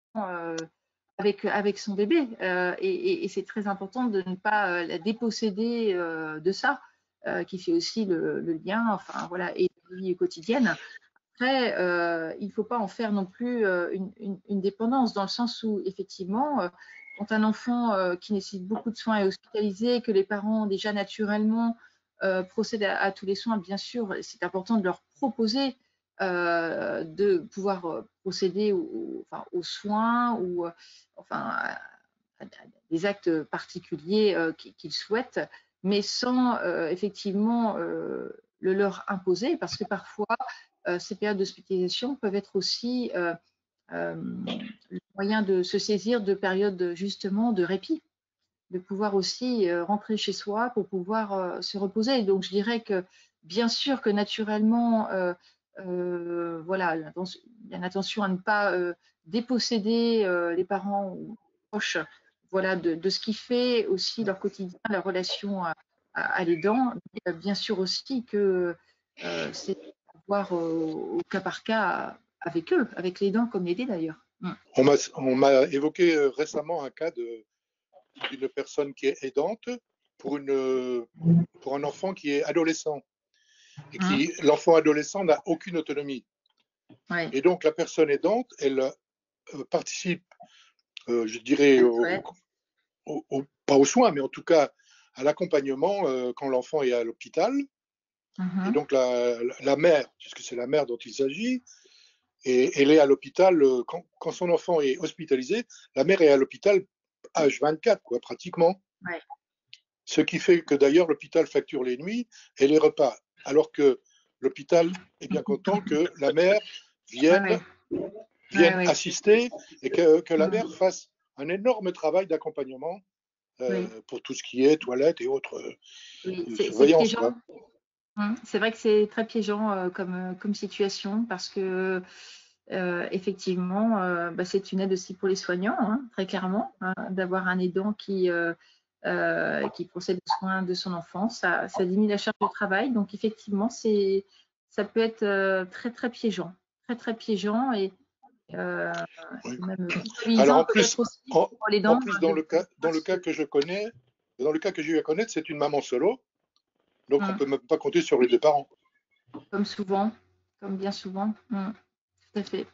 avec son bébé, et c'est très important de ne pas la déposséder de ça, qui fait aussi le lien, enfin voilà, et la vie quotidienne. Après, il ne faut pas en faire non plus une dépendance, dans le sens où effectivement, quand un enfant qui nécessite beaucoup de soins est hospitalisé, que les parents déjà naturellement procèdent à tous les soins, bien sûr, c'est important de leur proposer de pouvoir procéder aux soins, ou à des actes particuliers qu'ils souhaitent, mais sans effectivement le leur imposer, parce que parfois ces périodes d'hospitalisation peuvent être aussi le moyen de se saisir de périodes justement de répit, de pouvoir aussi rentrer chez soi pour pouvoir se reposer. Donc je dirais que bien sûr que naturellement, voilà, bien attention à ne pas déposséder les parents ou proches, voilà, de ce qui fait aussi leur quotidien, leur relation à l'aidant. Bien sûr aussi que c'est voir au cas par cas avec eux, avec l'aidant comme l'aidé d'ailleurs. On m'a évoqué récemment un cas d'une personne qui est aidante pour un enfant qui est adolescent. Et l'enfant adolescent n'a aucune autonomie. Ouais. Et donc la personne aidante, elle participe, je dirais, pas aux soins, mais en tout cas à l'accompagnement quand l'enfant est à l'hôpital. Et donc la mère, puisque c'est la mère dont il s'agit, Et elle est à l'hôpital, quand son enfant est hospitalisé, la mère est à l'hôpital H24, quoi, pratiquement. Ouais. Ce qui fait que d'ailleurs l'hôpital facture les nuits et les repas, alors que l'hôpital est bien content que la mère vienne assister et que la mère fasse un énorme travail d'accompagnement pour tout ce qui est toilettes et autres surveillances. C'est vrai que c'est très piégeant comme situation parce que effectivement, c'est une aide aussi pour les soignants, hein, très clairement, hein, d'avoir un aidant qui procède aux soins de son enfant. Ça diminue la charge de travail. Donc, effectivement, ça peut être très, très piégeant. Très, très piégeant et même alors, en plus, dans le cas que je connais, dans le cas que j'ai eu à connaître, c'est une maman solo. Donc, on ne peut même pas compter sur les deux parents. Comme souvent, comme bien souvent. Tout à fait.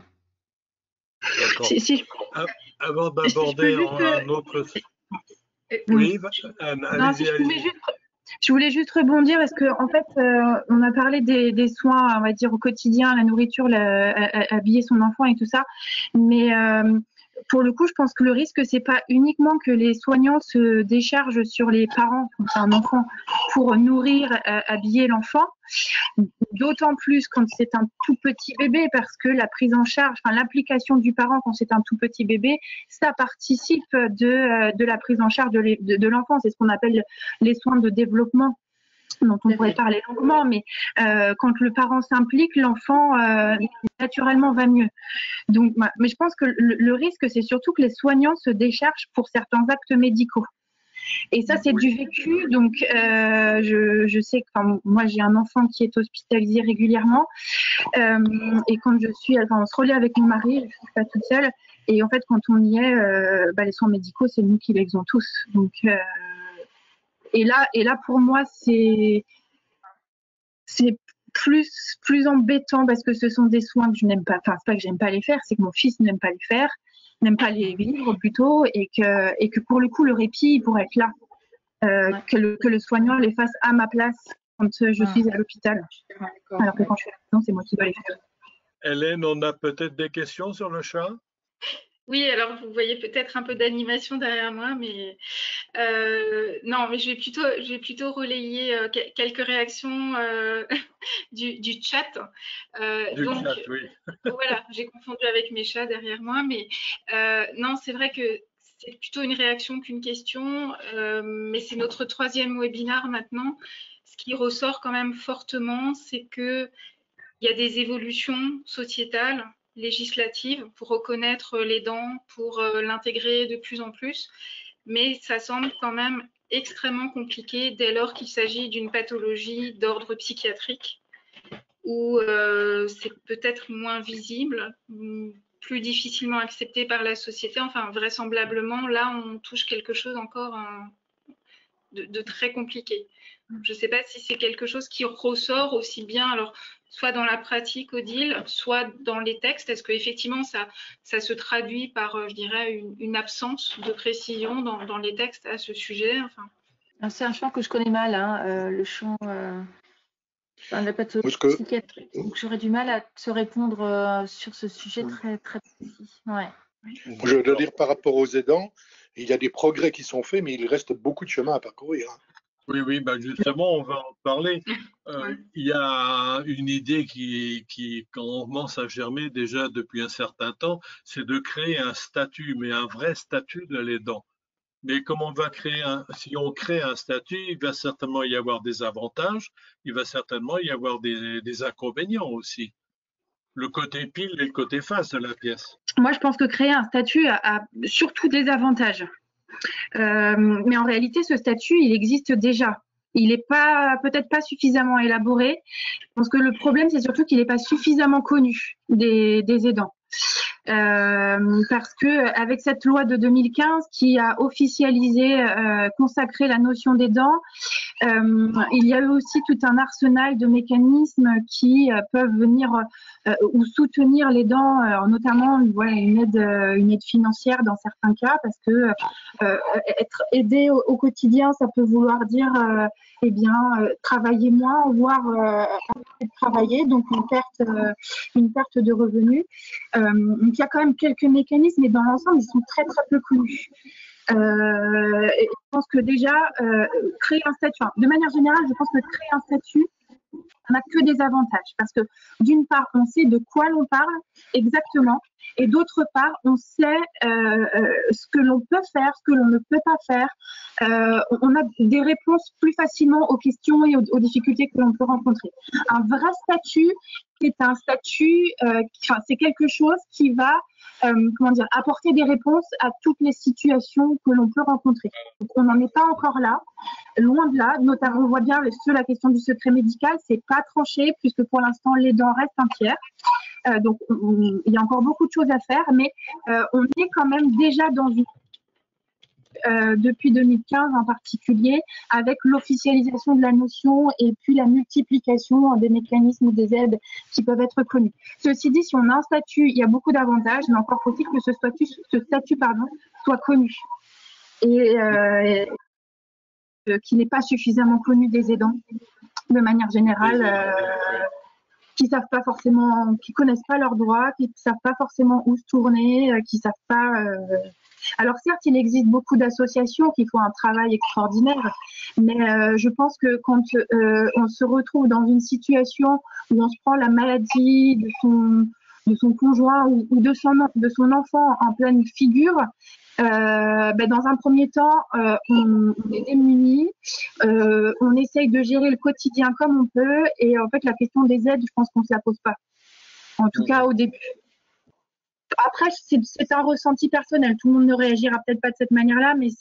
D'accord. Avant d'aborder un autre... Oui, allez-y. Je voulais juste rebondir parce que en fait, on a parlé des soins, on va dire au quotidien, la nourriture, habiller son enfant et tout ça, mais pour le coup, je pense que le risque, c'est pas uniquement que les soignants se déchargent sur les parents quand c'est un enfant pour nourrir, habiller l'enfant. D'autant plus quand c'est un tout petit bébé, parce que la prise en charge, enfin l'implication du parent quand c'est un tout petit bébé, ça participe de la prise en charge de l'enfant. C'est ce qu'on appelle les soins de développement, dont on pourrait parler longuement, mais quand le parent s'implique, l'enfant naturellement va mieux. Donc, mais je pense que le risque, c'est surtout que les soignants se déchargent pour certains actes médicaux. Et ça, c'est du vécu. Donc, je sais que moi, j'ai un enfant qui est hospitalisé régulièrement. Et quand on se relaie avec mon mari, je ne suis pas toute seule. Et en fait, quand on y est, les soins médicaux, c'est nous qui les faisons tous. Donc, et là, pour moi, c'est plus embêtant parce que ce sont des soins que je n'aime pas. Enfin, c'est pas que j'aime pas les faire, c'est que mon fils n'aime pas les faire, n'aime pas les vivre plutôt, et que pour le coup, le répit il pourrait être là, que le soignant les fasse à ma place quand je suis à l'hôpital. Alors que quand je suis à la maison, c'est moi qui dois les faire. Hélène, on a peut-être des questions sur le chat? Oui, alors vous voyez peut-être un peu d'animation derrière moi, mais non, mais je vais plutôt relayer quelques réactions du chat. Donc, chat, oui. Voilà, j'ai confondu avec mes chats derrière moi, mais non, c'est vrai que c'est plutôt une réaction qu'une question, mais c'est notre 3e webinaire maintenant. Ce qui ressort quand même fortement, c'est qu'il y a des évolutions sociétales, législatives, pour reconnaître l'aidant, pour l'intégrer de plus en plus, mais ça semble quand même extrêmement compliqué dès lors qu'il s'agit d'une pathologie d'ordre psychiatrique, où c'est peut-être moins visible, plus difficilement accepté par la société. Enfin, vraisemblablement, là, on touche quelque chose encore de très compliqué. Je ne sais pas si c'est quelque chose qui ressort aussi bien, alors soit dans la pratique, Odile, soit dans les textes. Est-ce qu'effectivement, ça se traduit par, je dirais, une absence de précision dans les textes à ce sujet? C'est un champ que je connais mal, hein, le champ la pathologie psychiatrique. Donc, j'aurais du mal à te répondre sur ce sujet très, très précis. Ouais. Je veux dire, par rapport aux aidants, il y a des progrès qui sont faits, mais il reste beaucoup de chemin à parcourir. Oui, justement, on va en parler. Il y a une idée qui commence à germer déjà depuis un certain temps, c'est de créer un statut, mais un vrai statut de l'aidant. Mais comme on va si on crée un statut, il va certainement y avoir des avantages, il va certainement y avoir des inconvénients aussi. Le côté pile et le côté face de la pièce. Moi, je pense que créer un statut a surtout des avantages. Mais en réalité, ce statut, il existe déjà. Il n'est peut-être pas suffisamment élaboré. Je pense que le problème, c'est surtout qu'il n'est pas suffisamment connu des aidants. Parce que avec cette loi de 2015 qui a officialisé, consacré la notion d'aidant, Il y a aussi tout un arsenal de mécanismes qui peuvent venir ou soutenir l'aidant, notamment voilà, une aide financière dans certains cas, parce que être aidé au quotidien, ça peut vouloir dire eh bien travailler moins, voire arrêter de travailler, donc une perte de revenus. Donc il y a quand même quelques mécanismes, mais dans l'ensemble, ils sont très très peu connus. Et je pense que déjà, créer un statut, de manière générale, je pense que créer un statut, ça n'a que des avantages. Parce que d'une part, on sait de quoi l'on parle exactement. Et d'autre part, on sait ce que l'on peut faire, ce que l'on ne peut pas faire. On a des réponses plus facilement aux questions et aux difficultés que l'on peut rencontrer. Un vrai statut, c'est un statut, c'est quelque chose qui va apporter des réponses à toutes les situations que l'on peut rencontrer. Donc, on n'en est pas encore là, loin de là. Notamment, on voit bien la question du secret médical, c'est pas tranché puisque pour l'instant l'aidant reste un tiers. Donc, il y a encore beaucoup de choses à faire, mais on est quand même déjà dans une depuis 2015 en particulier, avec l'officialisation de la notion et puis la multiplication des mécanismes des aides qui peuvent être connus. Ceci dit, si on a un statut, il y a beaucoup d'avantages, mais encore faut-il que ce statut soit connu et qui n'est pas suffisamment connu des aidants de manière générale. Qui savent pas forcément, qui connaissent pas leurs droits, qui savent pas forcément où se tourner, qui savent pas. Alors certes, il existe beaucoup d'associations qui font un travail extraordinaire, mais je pense que quand on se retrouve dans une situation où on se prend la maladie de son conjoint ou de son enfant en pleine figure, dans un premier temps, on est démunis, on essaye de gérer le quotidien comme on peut, et en fait la question des aides, je pense qu'on ne se la pose pas, en tout cas au début. Après, c'est un ressenti personnel, tout le monde ne réagira peut-être pas de cette manière-là, mais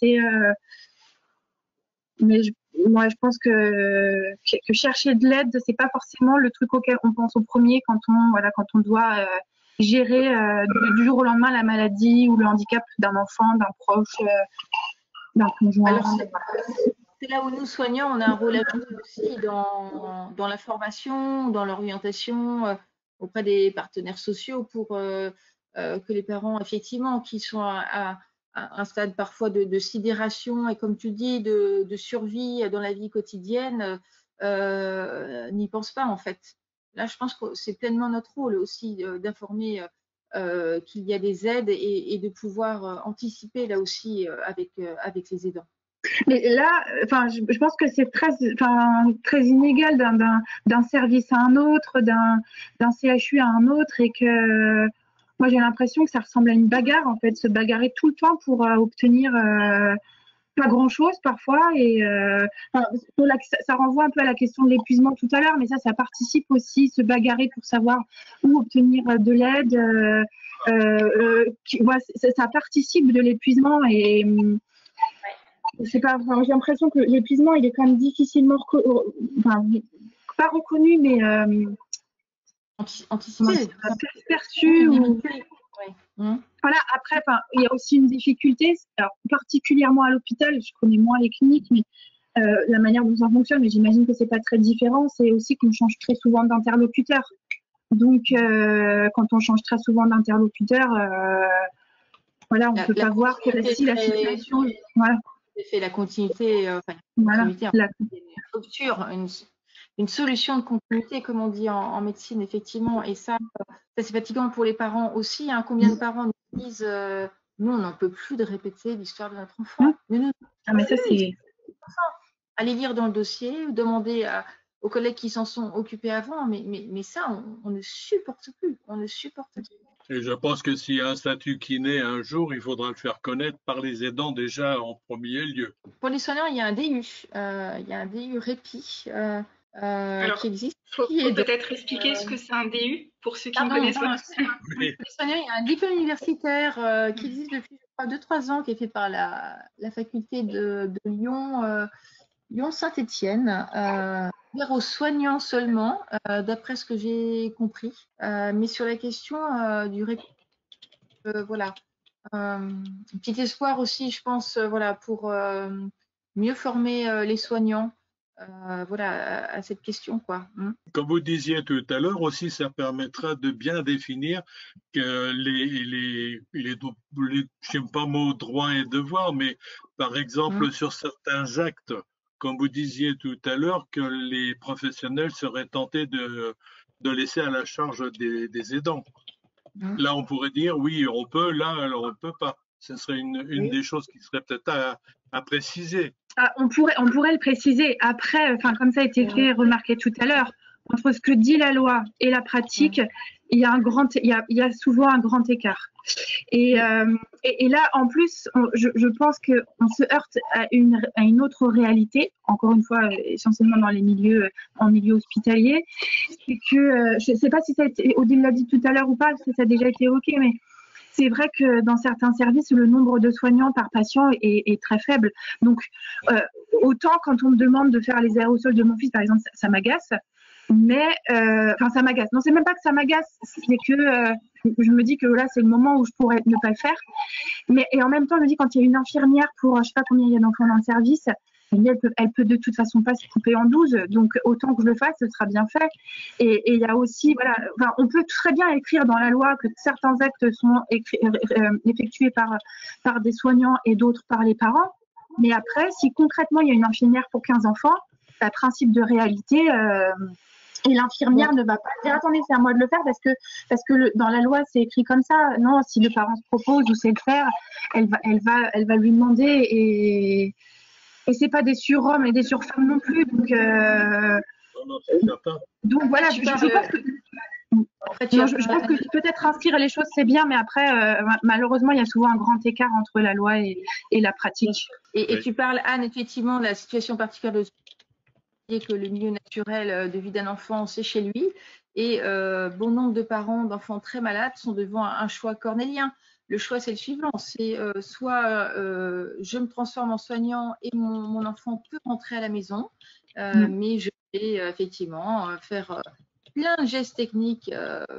moi je pense que chercher de l'aide, c'est pas forcément le truc auquel on pense au premier quand on doit gérer du jour au lendemain la maladie ou le handicap d'un enfant, d'un proche, d'un conjoint. Alors, c'est là où nous soignants, on a un rôle à jouer aussi dans la formation, dans l'orientation auprès des partenaires sociaux pour que les parents, effectivement, qui sont à un stade parfois de sidération et, comme tu dis, de survie dans la vie quotidienne, n'y pensent pas, en fait. Là, je pense que c'est pleinement notre rôle aussi d'informer qu'il y a des aides et de pouvoir anticiper là aussi avec les aidants. Mais là, je pense que c'est très inégal d'un service à un autre, d'un CHU à un autre, et que moi j'ai l'impression que ça ressemble à une bagarre, en fait, se bagarrer tout le temps pour obtenir pas grand-chose parfois, et ça renvoie un peu à la question de l'épuisement tout à l'heure, mais ça participe aussi, se bagarrer pour savoir où obtenir de l'aide, ça participe de l'épuisement, et c'est pas, j'ai l'impression que l'épuisement il est quand même difficilement pas reconnu, mais anticipé, perçu. Voilà, après, il y a aussi une difficulté, alors, particulièrement à l'hôpital, je connais moins les cliniques, mais la manière dont ça fonctionne, mais j'imagine que c'est pas très différent, c'est aussi qu'on change très souvent d'interlocuteur. Donc, quand on change très souvent d'interlocuteur, on ne peut pas voir que la situation. Voilà. La continuité, rupture, une solution de continuité, comme on dit en médecine, effectivement. Et ça c'est fatigant pour les parents aussi. Hein. Combien de parents nous disent nous, on n'en peut plus de répéter l'histoire de notre enfant. Mais ça, c'est. Allez lire dans le dossier, ou demander aux collègues qui s'en sont occupés avant, mais ça, on ne supporte plus. On ne supporte plus. Et je pense que s'il y a un statut qui naît un jour, il faudra le faire connaître par les aidants déjà en premier lieu. Pour les soignants, il y a un DU. Il y a un DU répit qui existe. Il faut peut-être expliquer ce que c'est un DU pour ceux qui ne connaissent pas. Pour les soignants, il y a un diplôme universitaire qui existe depuis 2-3 ans, qui est fait par la faculté de Lyon. Lyon-Saint-Étienne, ouvert aux soignants seulement, d'après ce que j'ai compris. Mais sur la question du répit, voilà. Un petit espoir aussi, je pense, pour mieux former les soignants voilà, à cette question, quoi. Comme vous disiez tout à l'heure aussi, ça permettra de bien définir que j'aime pas le mot droits et devoirs, mais par exemple sur certains actes, comme vous disiez tout à l'heure, que les professionnels seraient tentés de laisser à la charge des aidants. Là, on pourrait dire oui, on peut, là, alors on ne peut pas. Ce serait une des choses qui serait peut-être à préciser. Ah, on pourrait le préciser. Après, comme ça a été fait remarquer tout à l'heure, entre ce que dit la loi et la pratique, il y a souvent un grand écart. Et là, en plus, je pense qu'on se heurte à une autre réalité, encore une fois, essentiellement dans les milieux, en milieu hospitalier. C'est que, je ne sais pas si ça a été, Odile l'a dit tout à l'heure ou pas, parce que ça a déjà été évoqué, mais c'est vrai que dans certains services, le nombre de soignants par patient est très faible. Donc, autant quand on me demande de faire les aérosols de mon fils, par exemple, ça m'agace. Mais, ça m'agace. Non, c'est même pas que ça m'agace, c'est que je me dis que là, c'est le moment où je pourrais ne pas le faire. Et en même temps, je me dis, quand il y a une infirmière pour, je sais pas combien il y a d'enfants dans le service, elle peut de toute façon pas se couper en 12, donc autant que je le fasse, ce sera bien fait. Et il y a aussi, voilà, on peut très bien écrire dans la loi que certains actes sont effectués par des soignants et d'autres par les parents. Mais après, si concrètement il y a une infirmière pour 15 enfants, le principe de réalité, et l'infirmière ne va pas dire attendez, c'est à moi de le faire parce que dans la loi c'est écrit comme ça. Non, si le parent se propose ou sait le faire, elle va lui demander et c'est pas des surhommes et des surfemmes non plus. Donc voilà, je pense que peut-être inscrire les choses c'est bien, mais après malheureusement il y a souvent un grand écart entre la loi et la pratique. Et tu parles, Anne, effectivement de la situation particulière que le milieu naturel de vie d'un enfant, c'est chez lui. Et bon nombre de parents d'enfants très malades sont devant un choix cornélien. Le choix, c'est le suivant. C'est soit je me transforme en soignant et mon enfant peut rentrer à la maison, mais je vais effectivement faire plein de gestes techniques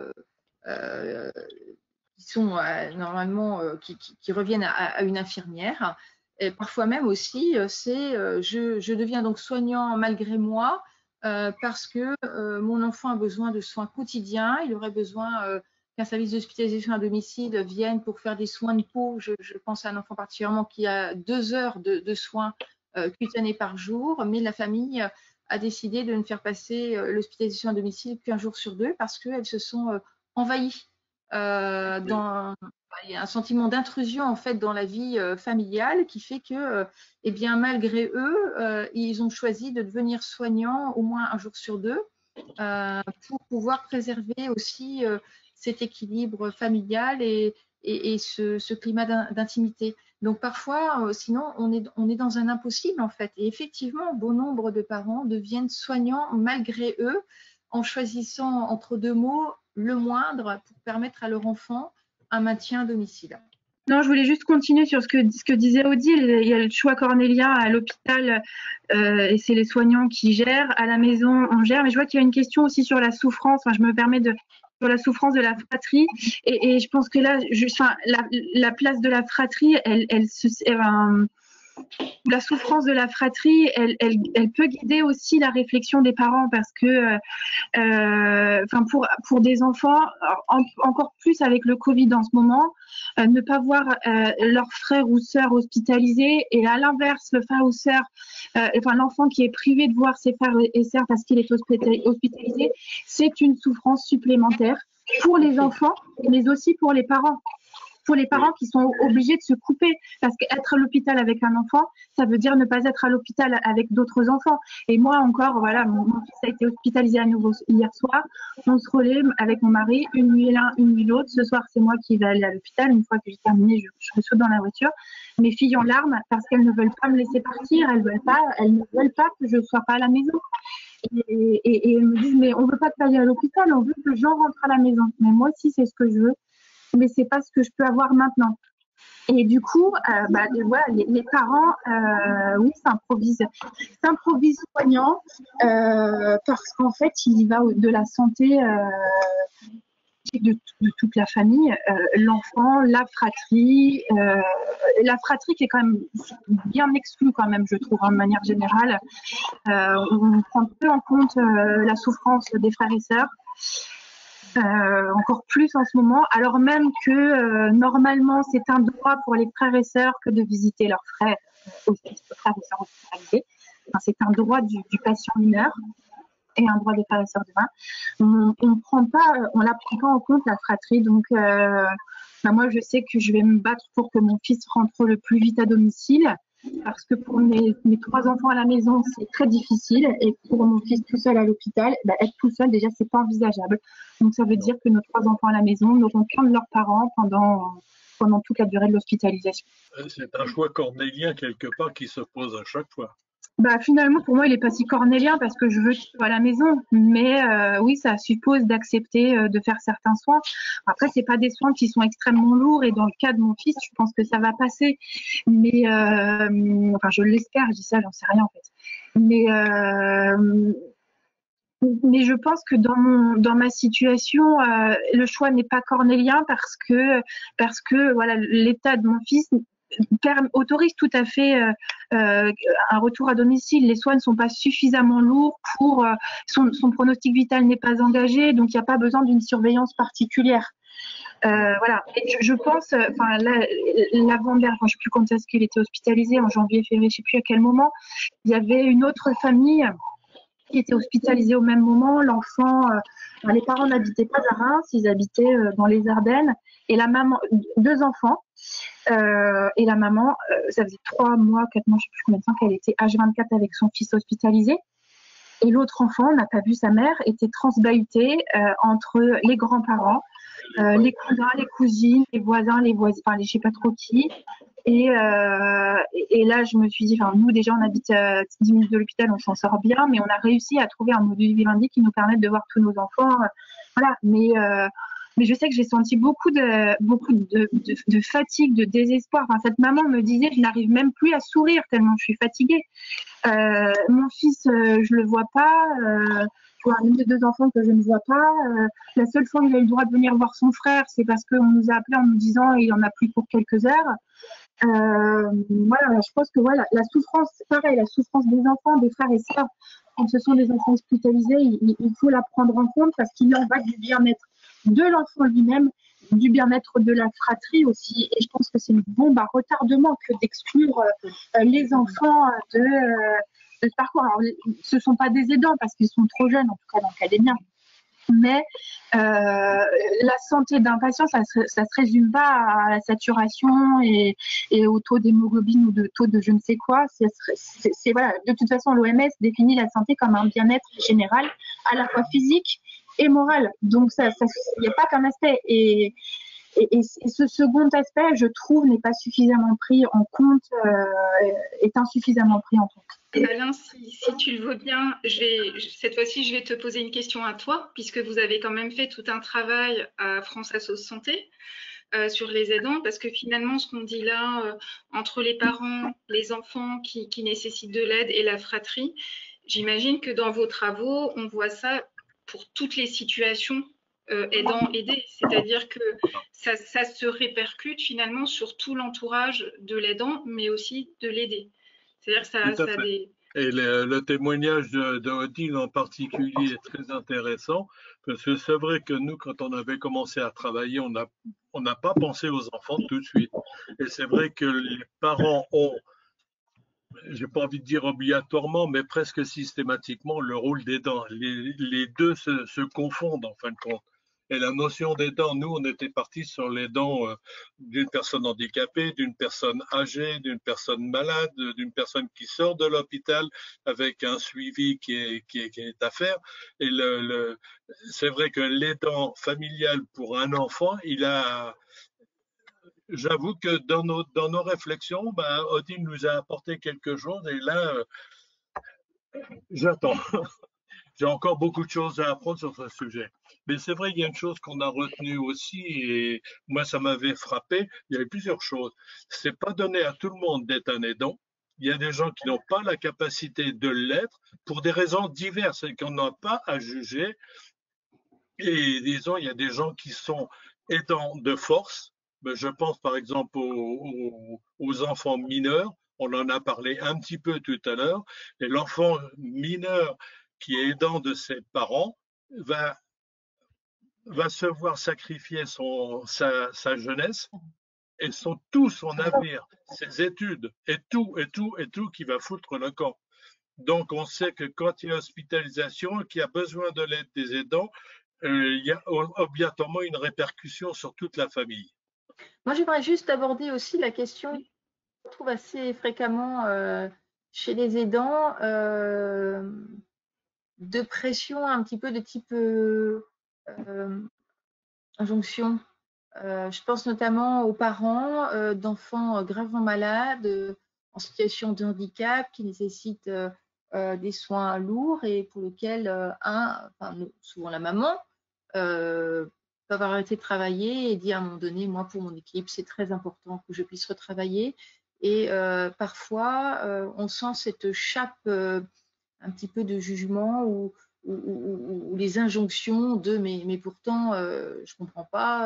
qui sont normalement, qui reviennent à une infirmière. Et parfois même aussi, je deviens donc soignant malgré moi parce que mon enfant a besoin de soins quotidiens. Il aurait besoin qu'un service d'hospitalisation à domicile vienne pour faire des soins de peau. Je pense à un enfant particulièrement qui a 2 heures de soins cutanés par jour, mais la famille a décidé de ne faire passer l'hospitalisation à domicile qu'un jour sur 2 parce qu'elles se sont envahies. Il y a un sentiment d'intrusion en fait dans la vie familiale qui fait que, eh bien, malgré eux, ils ont choisi de devenir soignants au moins un jour sur 2 pour pouvoir préserver aussi cet équilibre familial et ce climat d'intimité. Donc parfois, sinon, on est dans un impossible en fait. Et effectivement, bon nombre de parents deviennent soignants malgré eux en choisissant entre 2 mots le moindre pour permettre à leur enfant un maintien à domicile. Non, je voulais juste continuer sur ce que disait Odile. Il y a le choix cornélien à l'hôpital et c'est les soignants qui gèrent. À la maison, on gère. Mais je vois qu'il y a une question aussi sur la souffrance. Je me permets sur la souffrance de la fratrie. Et je pense que là, la place de la fratrie, la souffrance de la fratrie, elle peut guider aussi la réflexion des parents parce que, pour des enfants, encore plus avec le Covid en ce moment, ne pas voir leur frère ou sœur hospitalisé et à l'inverse, le frère ou sœur, l'enfant qui est privé de voir ses frères et sœurs parce qu'il est hospitalisé, c'est une souffrance supplémentaire pour les enfants, mais aussi pour les parents. Pour les parents qui sont obligés de se couper, parce qu'être à l'hôpital avec un enfant, ça veut dire ne pas être à l'hôpital avec d'autres enfants. Et moi encore, voilà, mon fils a été hospitalisé à nouveau hier soir. On se relaie avec mon mari, une nuit l'un, une nuit l'autre. Ce soir, c'est moi qui vais aller à l'hôpital. Une fois que j'ai terminé, je saute dans la voiture. Mes filles en larmes parce qu'elles ne veulent pas me laisser partir. Elles ne veulent pas que je ne sois pas à la maison. Et elles me disent, mais on ne veut pas que tu ailles à l'hôpital, on veut que Jean rentre à la maison. Mais moi aussi, c'est ce que je veux. Mais c'est pas ce que je peux avoir maintenant. Et du coup, voilà, les parents, oui, s'improvisent soignants parce qu'en fait, il y va de la santé de toute la famille, l'enfant, la fratrie qui est quand même bien exclue quand même, je trouve, de manière générale. On prend peu en compte la souffrance des frères et sœurs. Encore plus en ce moment, alors même que normalement c'est un droit pour les frères et sœurs que de visiter leurs frères et sœurs hospitalisés. Enfin, c'est un droit du patient mineur et un droit des frères et sœurs demain. On la prend pas en compte, la fratrie. Donc moi je sais que je vais me battre pour que mon fils rentre le plus vite à domicile, parce que pour mes 3 enfants à la maison c'est très difficile, et pour mon fils tout seul à l'hôpital, être tout seul déjà c'est pas envisageable. Donc ça veut dire que nos 3 enfants à la maison n'auront qu'un de leurs parents pendant toute la durée de l'hospitalisation. C'est un choix cornélien quelque part qui se pose à chaque fois. Finalement, pour moi, il n'est pas si cornélien parce que je veux qu'il soit à la maison. Mais oui, ça suppose d'accepter de faire certains soins. Après, c'est pas des soins qui sont extrêmement lourds. Et dans le cas de mon fils, je pense que ça va passer. Mais enfin, je l'espère. Je dis ça, j'en sais rien en fait. Mais je pense que dans ma situation, le choix n'est pas cornélien parce que voilà, l'état de mon fils autorise tout à fait un retour à domicile. Les soins ne sont pas suffisamment lourds pour son pronostic vital n'est pas engagé, donc il n'y a pas besoin d'une surveillance particulière. Voilà. Et je pense, enfin l'avant-dernière, je ne sais plus quand est-ce qu'il était hospitalisé, en janvier, février, je ne sais plus à quel moment, il y avait une autre famille qui était hospitalisée au même moment. L'enfant, les parents n'habitaient pas à Reims, ils habitaient dans les Ardennes, et la maman, 2 enfants. Et la maman, ça faisait 3 mois, 4 mois, je ne sais plus combien de temps qu'elle était H24 avec son fils hospitalisé. Et l'autre enfant n'a pas vu sa mère, était transbahuté entre les grands-parents, les cousins, les cousines, les voisins, enfin, je ne sais pas trop qui. Et là, je me suis dit, enfin, nous déjà, on habite à 10 minutes de l'hôpital, on s'en sort bien, mais on a réussi à trouver un module vivendi qui nous permette de voir tous nos enfants. Voilà, mais je sais que j'ai senti beaucoup de fatigue, de désespoir. Enfin, cette maman me disait, je n'arrive même plus à sourire tellement je suis fatiguée. Mon fils, je le vois pas. Je vois un des 2 enfants que je ne vois pas. La seule fois où il a eu le droit de venir voir son frère, c'est parce qu'on nous a appelés en nous disant il en a plus pour quelques heures. Voilà, je pense que voilà, la souffrance, pareil, la souffrance des enfants, des frères et sœurs, quand ce sont des enfants hospitalisés, il faut la prendre en compte parce qu'il en va du bien-être de l'enfant lui-même, du bien-être de la fratrie aussi. Et je pense que c'est une bombe à retardement que d'exclure les enfants de ce parcours. Alors, ce ne sont pas des aidants parce qu'ils sont trop jeunes, en tout cas dans le cas des miens. Mais la santé d'un patient, ça se résume pas à la saturation et au taux d'hémoglobine ou de taux de je ne sais quoi. Voilà. De toute façon, l'OMS définit la santé comme un bien-être général, à la fois physique et moral. Donc, il n'y a pas qu'un aspect. Et ce second aspect, je trouve, n'est pas suffisamment pris en compte, est insuffisamment pris en compte. Alain, si tu le veux bien, cette fois-ci, je vais te poser une question à toi, puisque vous avez quand même fait tout un travail à France Assos Santé sur les aidants, parce que finalement, ce qu'on dit là, entre les parents, les enfants qui nécessitent de l'aide et la fratrie, j'imagine que dans vos travaux, on voit ça pour toutes les situations aidant-aidé, c'est-à-dire que ça se répercute finalement sur tout l'entourage de l'aidant, mais aussi de l'aidé. C'est-à-dire que ça a des... Et le témoignage de Odile en particulier est très intéressant, parce que c'est vrai que nous, quand on avait commencé à travailler, on n'a pas pensé aux enfants tout de suite. Et c'est vrai que les parents ont, j'ai pas envie de dire obligatoirement, mais presque systématiquement le rôle d'aidant. Les deux se confondent en fin de compte. Et la notion d'aidant, nous, on était partis sur l'aidant d'une personne handicapée, d'une personne âgée, d'une personne malade, d'une personne qui sort de l'hôpital avec un suivi qui est à faire. Et c'est vrai que l'aidant familial pour un enfant, j'avoue que dans nos réflexions, Odile nous a apporté quelque chose et là, j'attends. J'ai encore beaucoup de choses à apprendre sur ce sujet. Mais c'est vrai, il y a une chose qu'on a retenue aussi, et moi, ça m'avait frappé. Il y avait plusieurs choses. C'est pas donné à tout le monde d'être un aidant. Il y a des gens qui n'ont pas la capacité de l'être pour des raisons diverses et qu'on n'a pas à juger. Et disons, il y a des gens qui sont aidants de force. Ben, je pense par exemple aux enfants mineurs. On en a parlé un petit peu tout à l'heure. Et l'enfant mineur qui est aidant de ses parents va se voir sacrifier sa jeunesse et tout son avenir, ses études et tout qui va foutre le camp. Donc, on sait que quand il y a hospitalisation, qu'il y a besoin de l'aide des aidants, il y a obligatoirement une répercussion sur toute la famille. Moi, j'aimerais juste aborder aussi la question qu'on trouve assez fréquemment chez les aidants de pression un petit peu de type injonction. Je pense notamment aux parents d'enfants gravement malades, en situation de handicap, qui nécessitent des soins lourds et pour lesquels souvent la maman peuvent arrêter de travailler et dire à un moment donné, moi pour mon équipe, c'est très important que je puisse retravailler. Et parfois, on sent cette chape un petit peu de jugement ou les injonctions de mais pourtant je comprends pas,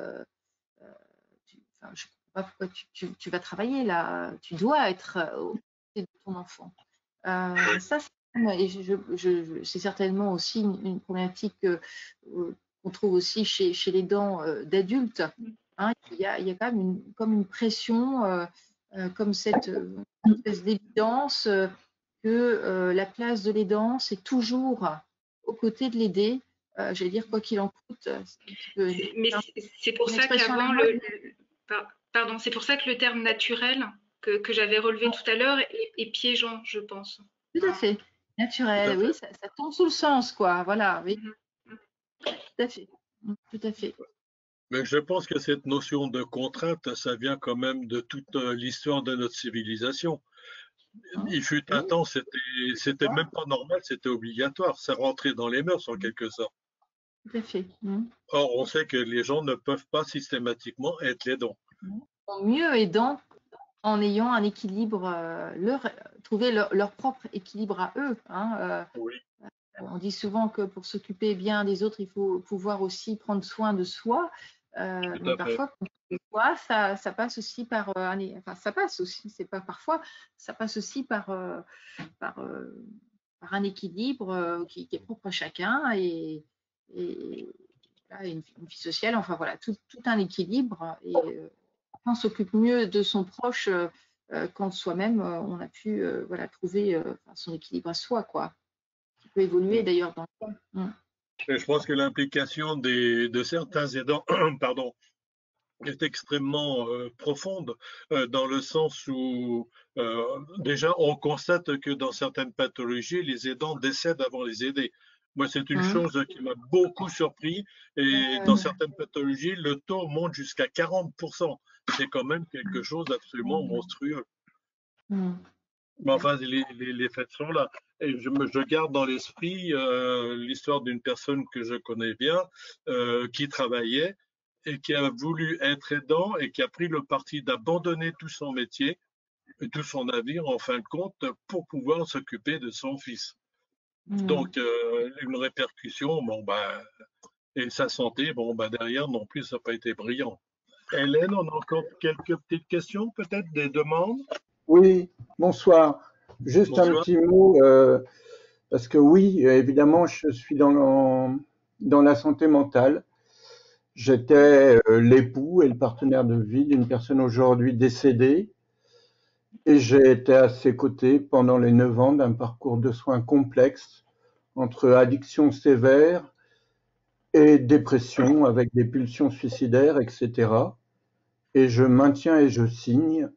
je comprends pas pourquoi tu vas travailler là, tu dois être au côté de ton enfant. Ça, c'est certainement aussi une problématique qu'on trouve aussi chez les dents d'adultes. Hein, il y a quand même comme une pression, comme cette espèce d'évidence que la place de l'aidant, c'est toujours aux côtés de l'aider, j'allais dire quoi qu'il en coûte. Mais c'est pour ça qu'avant, pardon, c'est pour ça que le terme naturel que j'avais relevé tout à l'heure est piégeant, je pense. Tout à fait. Naturel, oui, ça tombe sous le sens, quoi. Voilà, oui. Tout à fait. Tout à fait. Mais je pense que cette notion de contrainte, ça vient quand même de toute l'histoire de notre civilisation. Il fut un temps, c'était même pas normal, c'était obligatoire. Ça rentrait dans les mœurs en quelque sorte. Tout à fait. Or, on sait que les gens ne peuvent pas systématiquement être aidants. Mieux aidant en ayant un équilibre, trouver leur propre équilibre à eux. Hein, oui. On dit souvent que pour s'occuper bien des autres, il faut pouvoir aussi prendre soin de soi. Mais parfois, ça passe aussi par ça passe aussi, c'est pas parfois, ça passe aussi par un équilibre qui est propre à chacun et une vie sociale, enfin voilà, tout un équilibre. Et on s'occupe mieux de son proche quand soi-même on a pu trouver son équilibre à soi, quoi, qui peut évoluer d'ailleurs dans le temps. Et je pense que l'implication de certains aidants pardon, est extrêmement profonde dans le sens où déjà on constate que dans certaines pathologies, les aidants décèdent avant les aidés. Moi, c'est une chose qui m'a beaucoup surpris et dans certaines pathologies, le taux monte jusqu'à 40%. C'est quand même quelque chose d'absolument monstrueux. Mais enfin, les faits sont là. Et je garde dans l'esprit l'histoire d'une personne que je connais bien qui travaillait et qui a voulu être aidant et qui a pris le parti d'abandonner tout son métier et tout son navire en fin de compte pour pouvoir s'occuper de son fils. Donc une répercussion, et sa santé, derrière non plus ça n'a pas été brillant. Hélène, on a encore quelques petites questions, peut-être des demandes? Oui, bonsoir. Juste un petit mot, parce que oui, évidemment, je suis dans la santé mentale. J'étais l'époux et le partenaire de vie d'une personne aujourd'hui décédée et j'ai été à ses côtés pendant les 9 ans d'un parcours de soins complexe entre addiction sévère et dépression avec des pulsions suicidaires, etc. Et je maintiens et je signe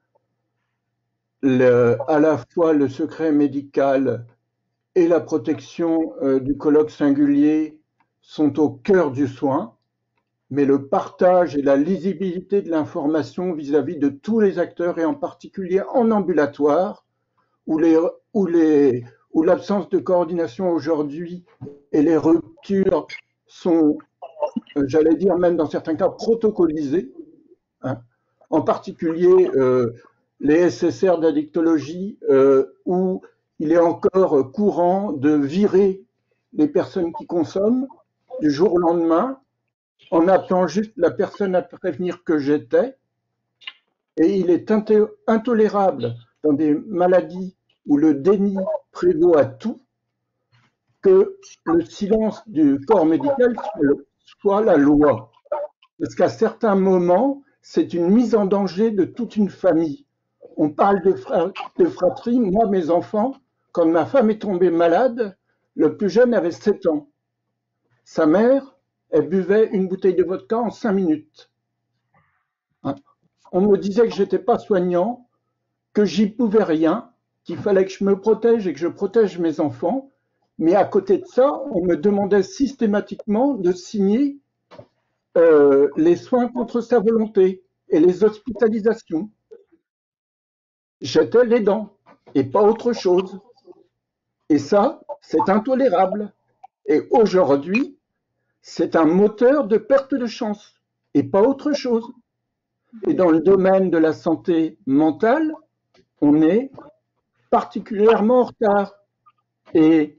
à la fois le secret médical et la protection du colloque singulier sont au cœur du soin, mais le partage et la lisibilité de l'information vis-à-vis de tous les acteurs et en particulier en ambulatoire, où l'absence de coordination aujourd'hui et les ruptures sont, j'allais dire même dans certains cas, protocolisées, hein, en particulier les SSR d'addictologie où il est encore courant de virer les personnes qui consomment du jour au lendemain, en appelant juste la personne à prévenir que j'étais. Et il est intolérable dans des maladies où le déni prévaut à tout, que le silence du corps médical soit la loi. Parce qu'à certains moments, c'est une mise en danger de toute une famille. On parle de fratrie. Moi, mes enfants, quand ma femme est tombée malade, le plus jeune avait 7 ans. Sa mère, elle buvait une bouteille de vodka en 5 minutes. On me disait que j'étais pas soignant, que j'y pouvais rien, qu'il fallait que je me protège et que je protège mes enfants. Mais à côté de ça, on me demandait systématiquement de signer les soins contre sa volonté et les hospitalisations. J'étais l'aidant et pas autre chose. Et ça, c'est intolérable. Et aujourd'hui, c'est un moteur de perte de chance et pas autre chose. Et dans le domaine de la santé mentale, on est particulièrement en retard. Et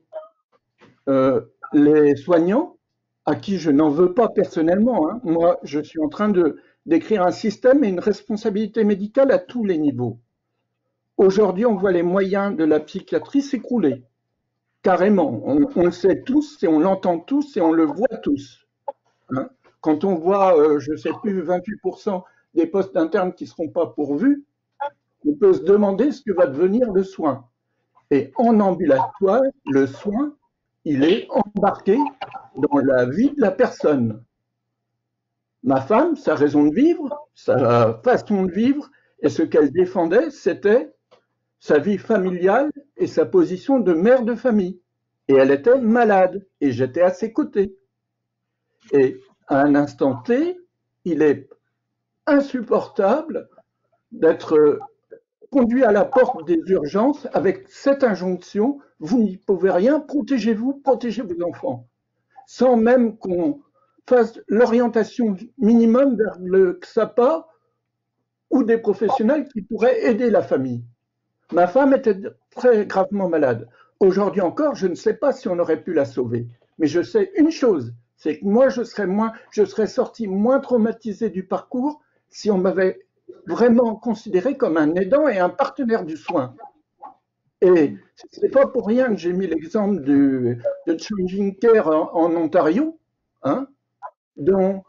les soignants, à qui je n'en veux pas personnellement, hein, moi je suis en train d'écrire un système et une responsabilité médicale à tous les niveaux. Aujourd'hui, on voit les moyens de la psychiatrie s'écrouler. Carrément, on le sait tous et on l'entend tous et on le voit tous. Hein. Quand on voit, je ne sais plus, 28% des postes internes qui ne seront pas pourvus, on peut se demander ce que va devenir le soin. Et en ambulatoire, le soin, il est embarqué dans la vie de la personne. Ma femme, sa raison de vivre, sa façon de vivre, et ce qu'elle défendait, c'était sa vie familiale et sa position de mère de famille. Et elle était malade, et j'étais à ses côtés. Et à un instant T, il est insupportable d'être conduit à la porte des urgences avec cette injonction, vous n'y pouvez rien, protégez-vous, protégez vos enfants, sans même qu'on fasse l'orientation minimum vers le XAPA ou des professionnels qui pourraient aider la famille. Ma femme était très gravement malade. Aujourd'hui encore, je ne sais pas si on aurait pu la sauver. Mais je sais une chose, c'est que moi, je serais sorti moins traumatisé du parcours si on m'avait vraiment considéré comme un aidant et un partenaire du soin. Et ce n'est pas pour rien que j'ai mis l'exemple de Changing Care en Ontario, hein, dont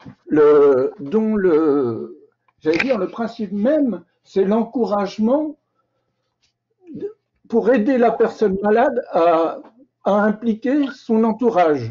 j'allais dire, le principe même, c'est l'encouragement pour aider la personne malade à impliquer son entourage.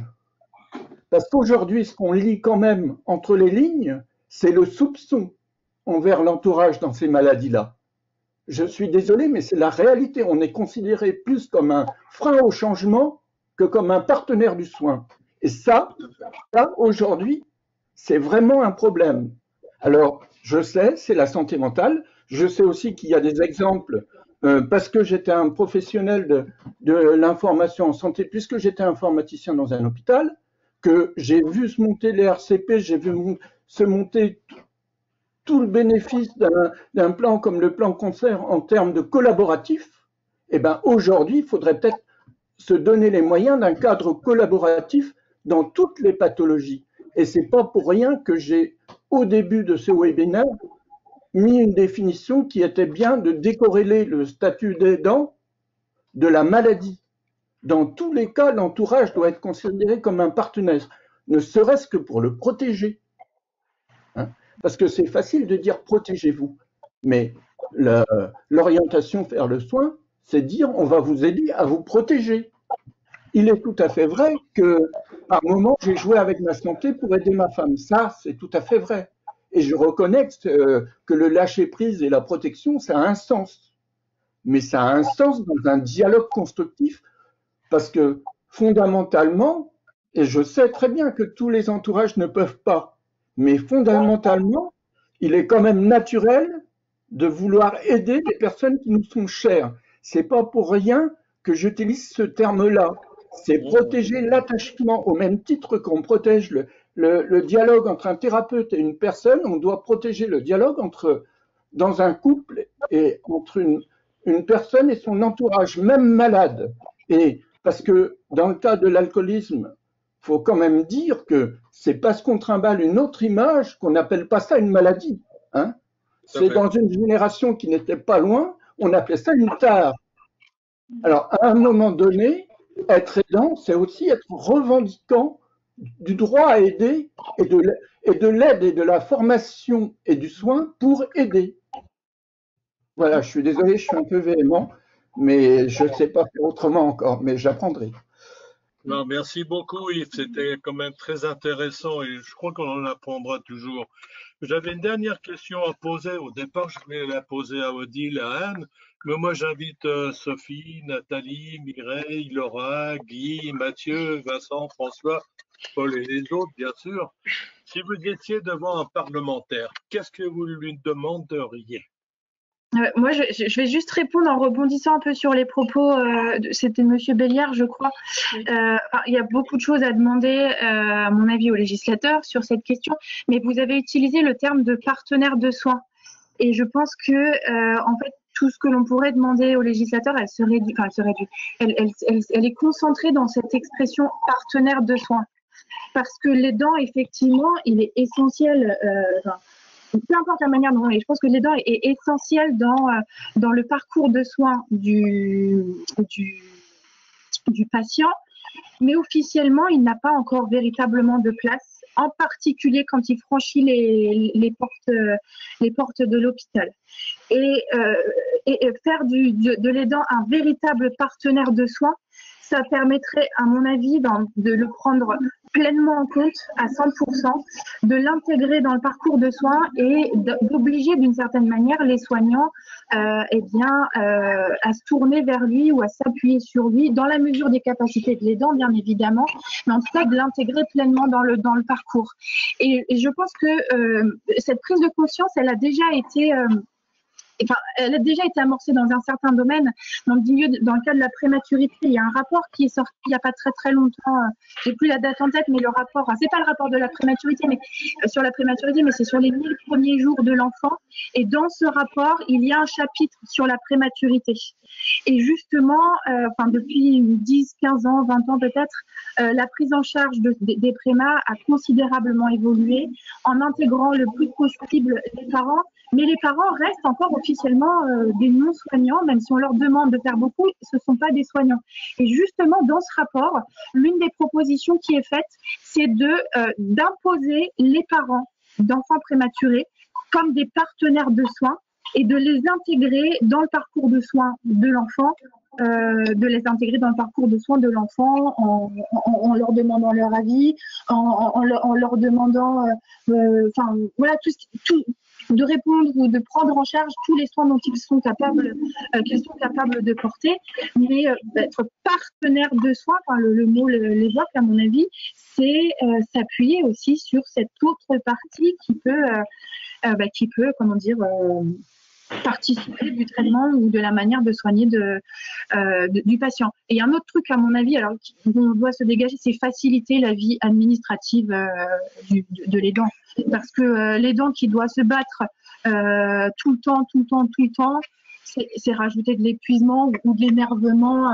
Parce qu'aujourd'hui, ce qu'on lit quand même entre les lignes, c'est le soupçon envers l'entourage dans ces maladies-là. Je suis désolé, mais c'est la réalité. On est considéré plus comme un frein au changement que comme un partenaire du soin. Et ça aujourd'hui, c'est vraiment un problème. Alors, je sais, c'est la santé mentale. Je sais aussi qu'il y a des exemples, parce que j'étais un professionnel de l'information en santé, puisque j'étais informaticien dans un hôpital, que j'ai vu se monter les RCP, j'ai vu se monter tout le bénéfice d'un plan comme le plan cancer en termes de collaboratif. Eh bien, aujourd'hui, il faudrait peut-être se donner les moyens d'un cadre collaboratif dans toutes les pathologies. Et c'est pas pour rien que j'ai, au début de ce webinaire, mis une définition qui était bien de décorréler le statut d'aidant de la maladie. Dans tous les cas, l'entourage doit être considéré comme un partenaire, ne serait-ce que pour le protéger. Hein, parce que c'est facile de dire protégez-vous, mais l'orientation vers le soin, c'est dire on va vous aider à vous protéger. Il est tout à fait vrai que par moment j'ai joué avec ma santé pour aider ma femme. Ça, c'est tout à fait vrai. Et je reconnais que le lâcher-prise et la protection, ça a un sens. Mais ça a un sens dans un dialogue constructif parce que fondamentalement, et je sais très bien que tous les entourages ne peuvent pas, mais fondamentalement, il est quand même naturel de vouloir aider les personnes qui nous sont chères. C'est pas pour rien que j'utilise ce terme-là. C'est protéger l'attachement au même titre qu'on protège le dialogue entre un thérapeute et une personne. On doit protéger le dialogue dans un couple et entre une personne et son entourage, même malade. Et parce que dans le cas de l'alcoolisme, faut quand même dire que c'est parce qu'on trimballe une autre image qu'on n'appelle pas ça une maladie. Hein. C'est dans une génération qui n'était pas loin, on appelait ça une tare. Alors, à un moment donné, être aidant, c'est aussi être revendiquant du droit à aider et de l'aide et de la formation et du soin pour aider. Voilà, je suis désolé, je suis un peu véhément, mais je ne sais pas faire autrement encore, mais j'apprendrai. Non, merci beaucoup Yves, c'était quand même très intéressant et je crois qu'on en apprendra toujours. J'avais une dernière question à poser. Au départ, je voulais la poser à Odile, à Anne, mais moi j'invite Sophie, Nathalie, Mireille, Laura, Guy, Mathieu, Vincent, François, Paul et les autres, bien sûr. Si vous étiez devant un parlementaire, qu'est-ce que vous lui demanderiez? Moi, je vais juste répondre en rebondissant un peu sur les propos. C'était Monsieur Béliard, je crois. Il y a beaucoup de choses à demander, à mon avis, aux législateurs sur cette question. Mais vous avez utilisé le terme de partenaire de soins, et je pense que, en fait, tout ce que l'on pourrait demander aux législateurs, elle est concentrée dans cette expression partenaire de soins, parce que l'aidant, effectivement, il est essentiel. Peu importe la manière dont on est, je pense que l'aidant est essentiel dans le parcours de soins du patient, mais officiellement, il n'a pas encore véritablement de place, en particulier quand il franchit les portes de l'hôpital. Et faire de l'aidant un véritable partenaire de soins, ça permettrait, à mon avis, de le prendre pleinement en compte à 100%, de l'intégrer dans le parcours de soins et d'obliger d'une certaine manière les soignants à se tourner vers lui ou à s'appuyer sur lui dans la mesure des capacités de l'aidant, bien évidemment, mais en tout cas de l'intégrer pleinement dans le parcours. Et je pense que cette prise de conscience, elle a déjà été amorcée dans un certain domaine, dans le cas de la prématurité. Il y a un rapport qui est sorti il n'y a pas très longtemps, j'ai plus la date en tête, mais le rapport, c'est pas le rapport de la prématurité, mais sur la prématurité, mais c'est sur les 1000 premiers jours de l'enfant. Et dans ce rapport, il y a un chapitre sur la prématurité. Et justement, depuis 10, 15 ans, 20 ans peut-être, la prise en charge des prémas a considérablement évolué en intégrant le plus possible les parents. Mais les parents restent encore officiellement des non-soignants, même si on leur demande de faire beaucoup, ce ne sont pas des soignants. Et justement, dans ce rapport, l'une des propositions qui est faite, c'est d'imposer les parents d'enfants prématurés comme des partenaires de soins et de les intégrer dans le parcours de soins de l'enfant, en leur demandant leur avis, en leur demandant, de répondre ou de prendre en charge tous les soins dont qu'ils sont capables de porter, mais être partenaire de soins, le mot l'évoque à mon avis, c'est s'appuyer aussi sur cette autre partie qui peut participer du traitement ou de la manière de soigner du patient. Et un autre truc, à mon avis, dont on doit se dégager, c'est faciliter la vie administrative de l'aidant. Parce que l'aidant qui doit se battre tout le temps, c'est rajouter de l'épuisement ou de l'énervement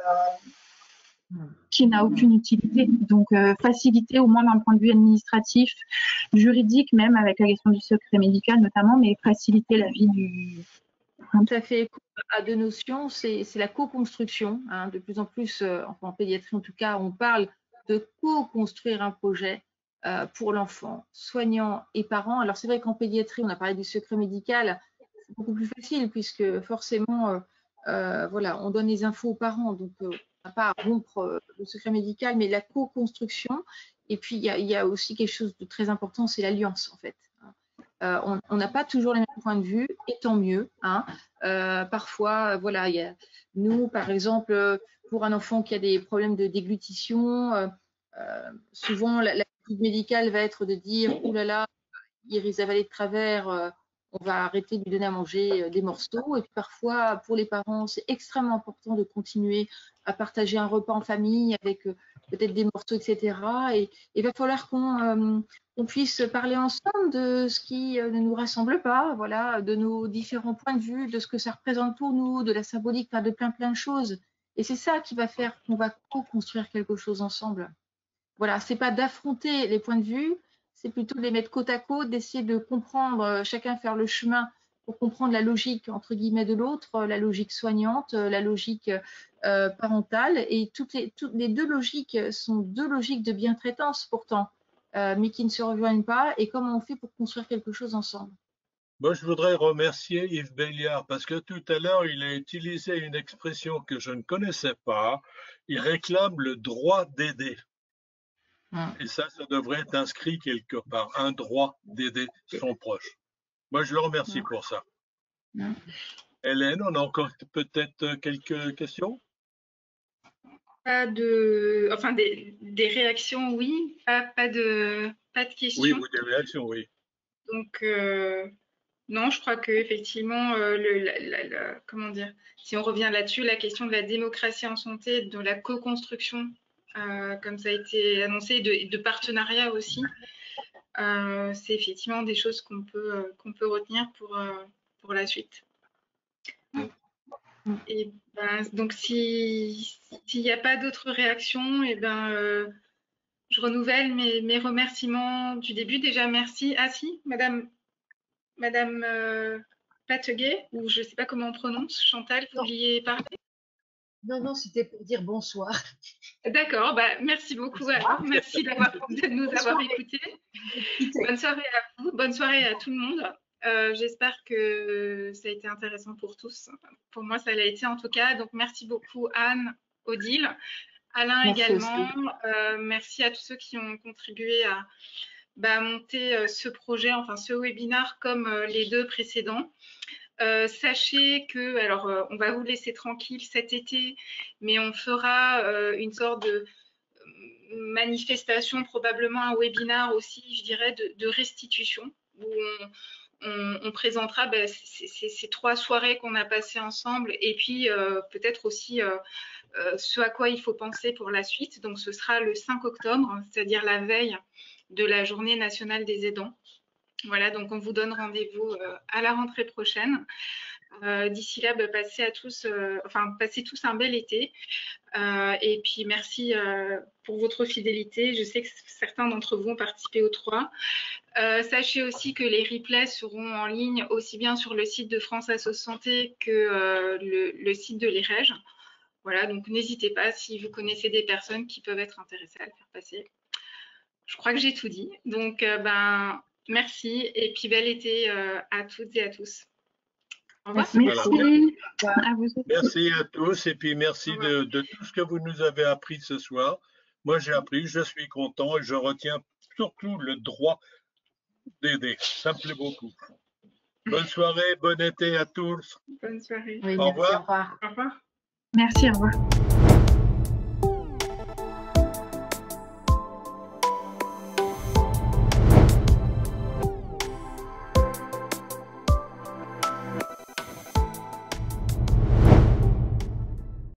qui n'a aucune utilité. Donc, faciliter au moins d'un point de vue administratif, juridique même, avec la question du secret médical notamment, mais faciliter la vie du... Tout à fait écho à deux notions, c'est la co-construction. Hein. De plus en plus, en pédiatrie en tout cas, on parle de co-construire un projet pour l'enfant, soignant et parent. Alors c'est vrai qu'en pédiatrie, on a parlé du secret médical, c'est beaucoup plus facile puisque forcément, on donne les infos aux parents, donc on n'a pas à rompre le secret médical, mais la co-construction. Et puis il y a aussi quelque chose de très important, c'est l'alliance en fait. On n'a pas toujours les mêmes points de vue, et tant mieux. Hein. Parfois, nous, par exemple, pour un enfant qui a des problèmes de déglutition, souvent l'attitude médicale va être de dire « Ouh là là, il risque d'avaler de travers, on va arrêter de lui donner à manger des morceaux ». Et puis parfois, pour les parents, c'est extrêmement important de continuer à partager un repas en famille avec peut-être des morceaux, etc. Et il va falloir qu'on puisse parler ensemble de ce qui ne nous rassemble pas, de nos différents points de vue, de ce que ça représente pour nous, de la symbolique, de plein de choses. Et c'est ça qui va faire qu'on va co-construire quelque chose ensemble. voilà, c'est pas d'affronter les points de vue, c'est plutôt de les mettre côte à côte, d'essayer de comprendre, chacun faire le chemin pour comprendre la logique entre guillemets de l'autre, la logique soignante, la logique parentale, et toutes les deux logiques sont deux logiques de bientraitance pourtant, mais qui ne se rejoignent pas, et comment on fait pour construire quelque chose ensemble. Moi, je voudrais remercier Yves Belliard parce que tout à l'heure, il a utilisé une expression que je ne connaissais pas. Il réclame le droit d'aider. Et ça devrait être inscrit quelque part, un droit d'aider son proche. Moi, je le remercie pour ça. Hélène, on a encore peut-être quelques questions? Pas de, enfin des réactions, oui, pas de questions. Oui, des réactions, oui. Donc non, je crois que effectivement, comment dire, si on revient là-dessus, la question de la démocratie en santé, de la co-construction, comme ça a été annoncé, de partenariat aussi, c'est effectivement des choses qu'on peut retenir pour la suite. Et ben, donc s'il n'y a pas d'autres réactions, et ben je renouvelle mes remerciements du début. Déjà, merci. Ah si, Madame Pateguet, ou je ne sais pas comment on prononce. Chantal, vous vouliez parler? Non, c'était pour dire bonsoir. D'accord, bah, merci beaucoup. Alors, merci de nous avoir écoutés. Bonne soirée à vous, bonne soirée à tout le monde. J'espère que ça a été intéressant pour tous. Pour moi, ça l'a été en tout cas. Donc, merci beaucoup Anne, Odile, Alain merci également. Merci à tous ceux qui ont contribué à monter ce projet, enfin ce webinaire comme les deux précédents. Sachez que, alors on va vous laisser tranquille cet été, mais on fera une sorte de manifestation, probablement un webinaire aussi, je dirais, de restitution, où on présentera ces 3 soirées qu'on a passées ensemble, et puis peut-être aussi ce à quoi il faut penser pour la suite. Donc ce sera le 5 octobre, c'est-à-dire la veille de la Journée nationale des aidants. Voilà, donc on vous donne rendez-vous à la rentrée prochaine. D'ici là, passez tous un bel été. Et puis merci pour votre fidélité. Je sais que certains d'entre vous ont participé aux 3. Sachez aussi que les replays seront en ligne aussi bien sur le site de France Assos Santé que le site de l'IREJ. Voilà, donc n'hésitez pas si vous connaissez des personnes qui peuvent être intéressées à le faire passer. Je crois que j'ai tout dit. Donc, merci et puis bel été à toutes et à tous. Au revoir. Merci. Voilà. À vous. Merci à tous et puis merci de tout ce que vous nous avez appris ce soir. Moi, j'ai appris, je suis content et je retiens surtout le droit d'aider. Ça me plaît beaucoup. Bonne soirée, bon été à tous. Bonne soirée. Oui, au revoir. Au revoir. Au revoir. Merci, au revoir.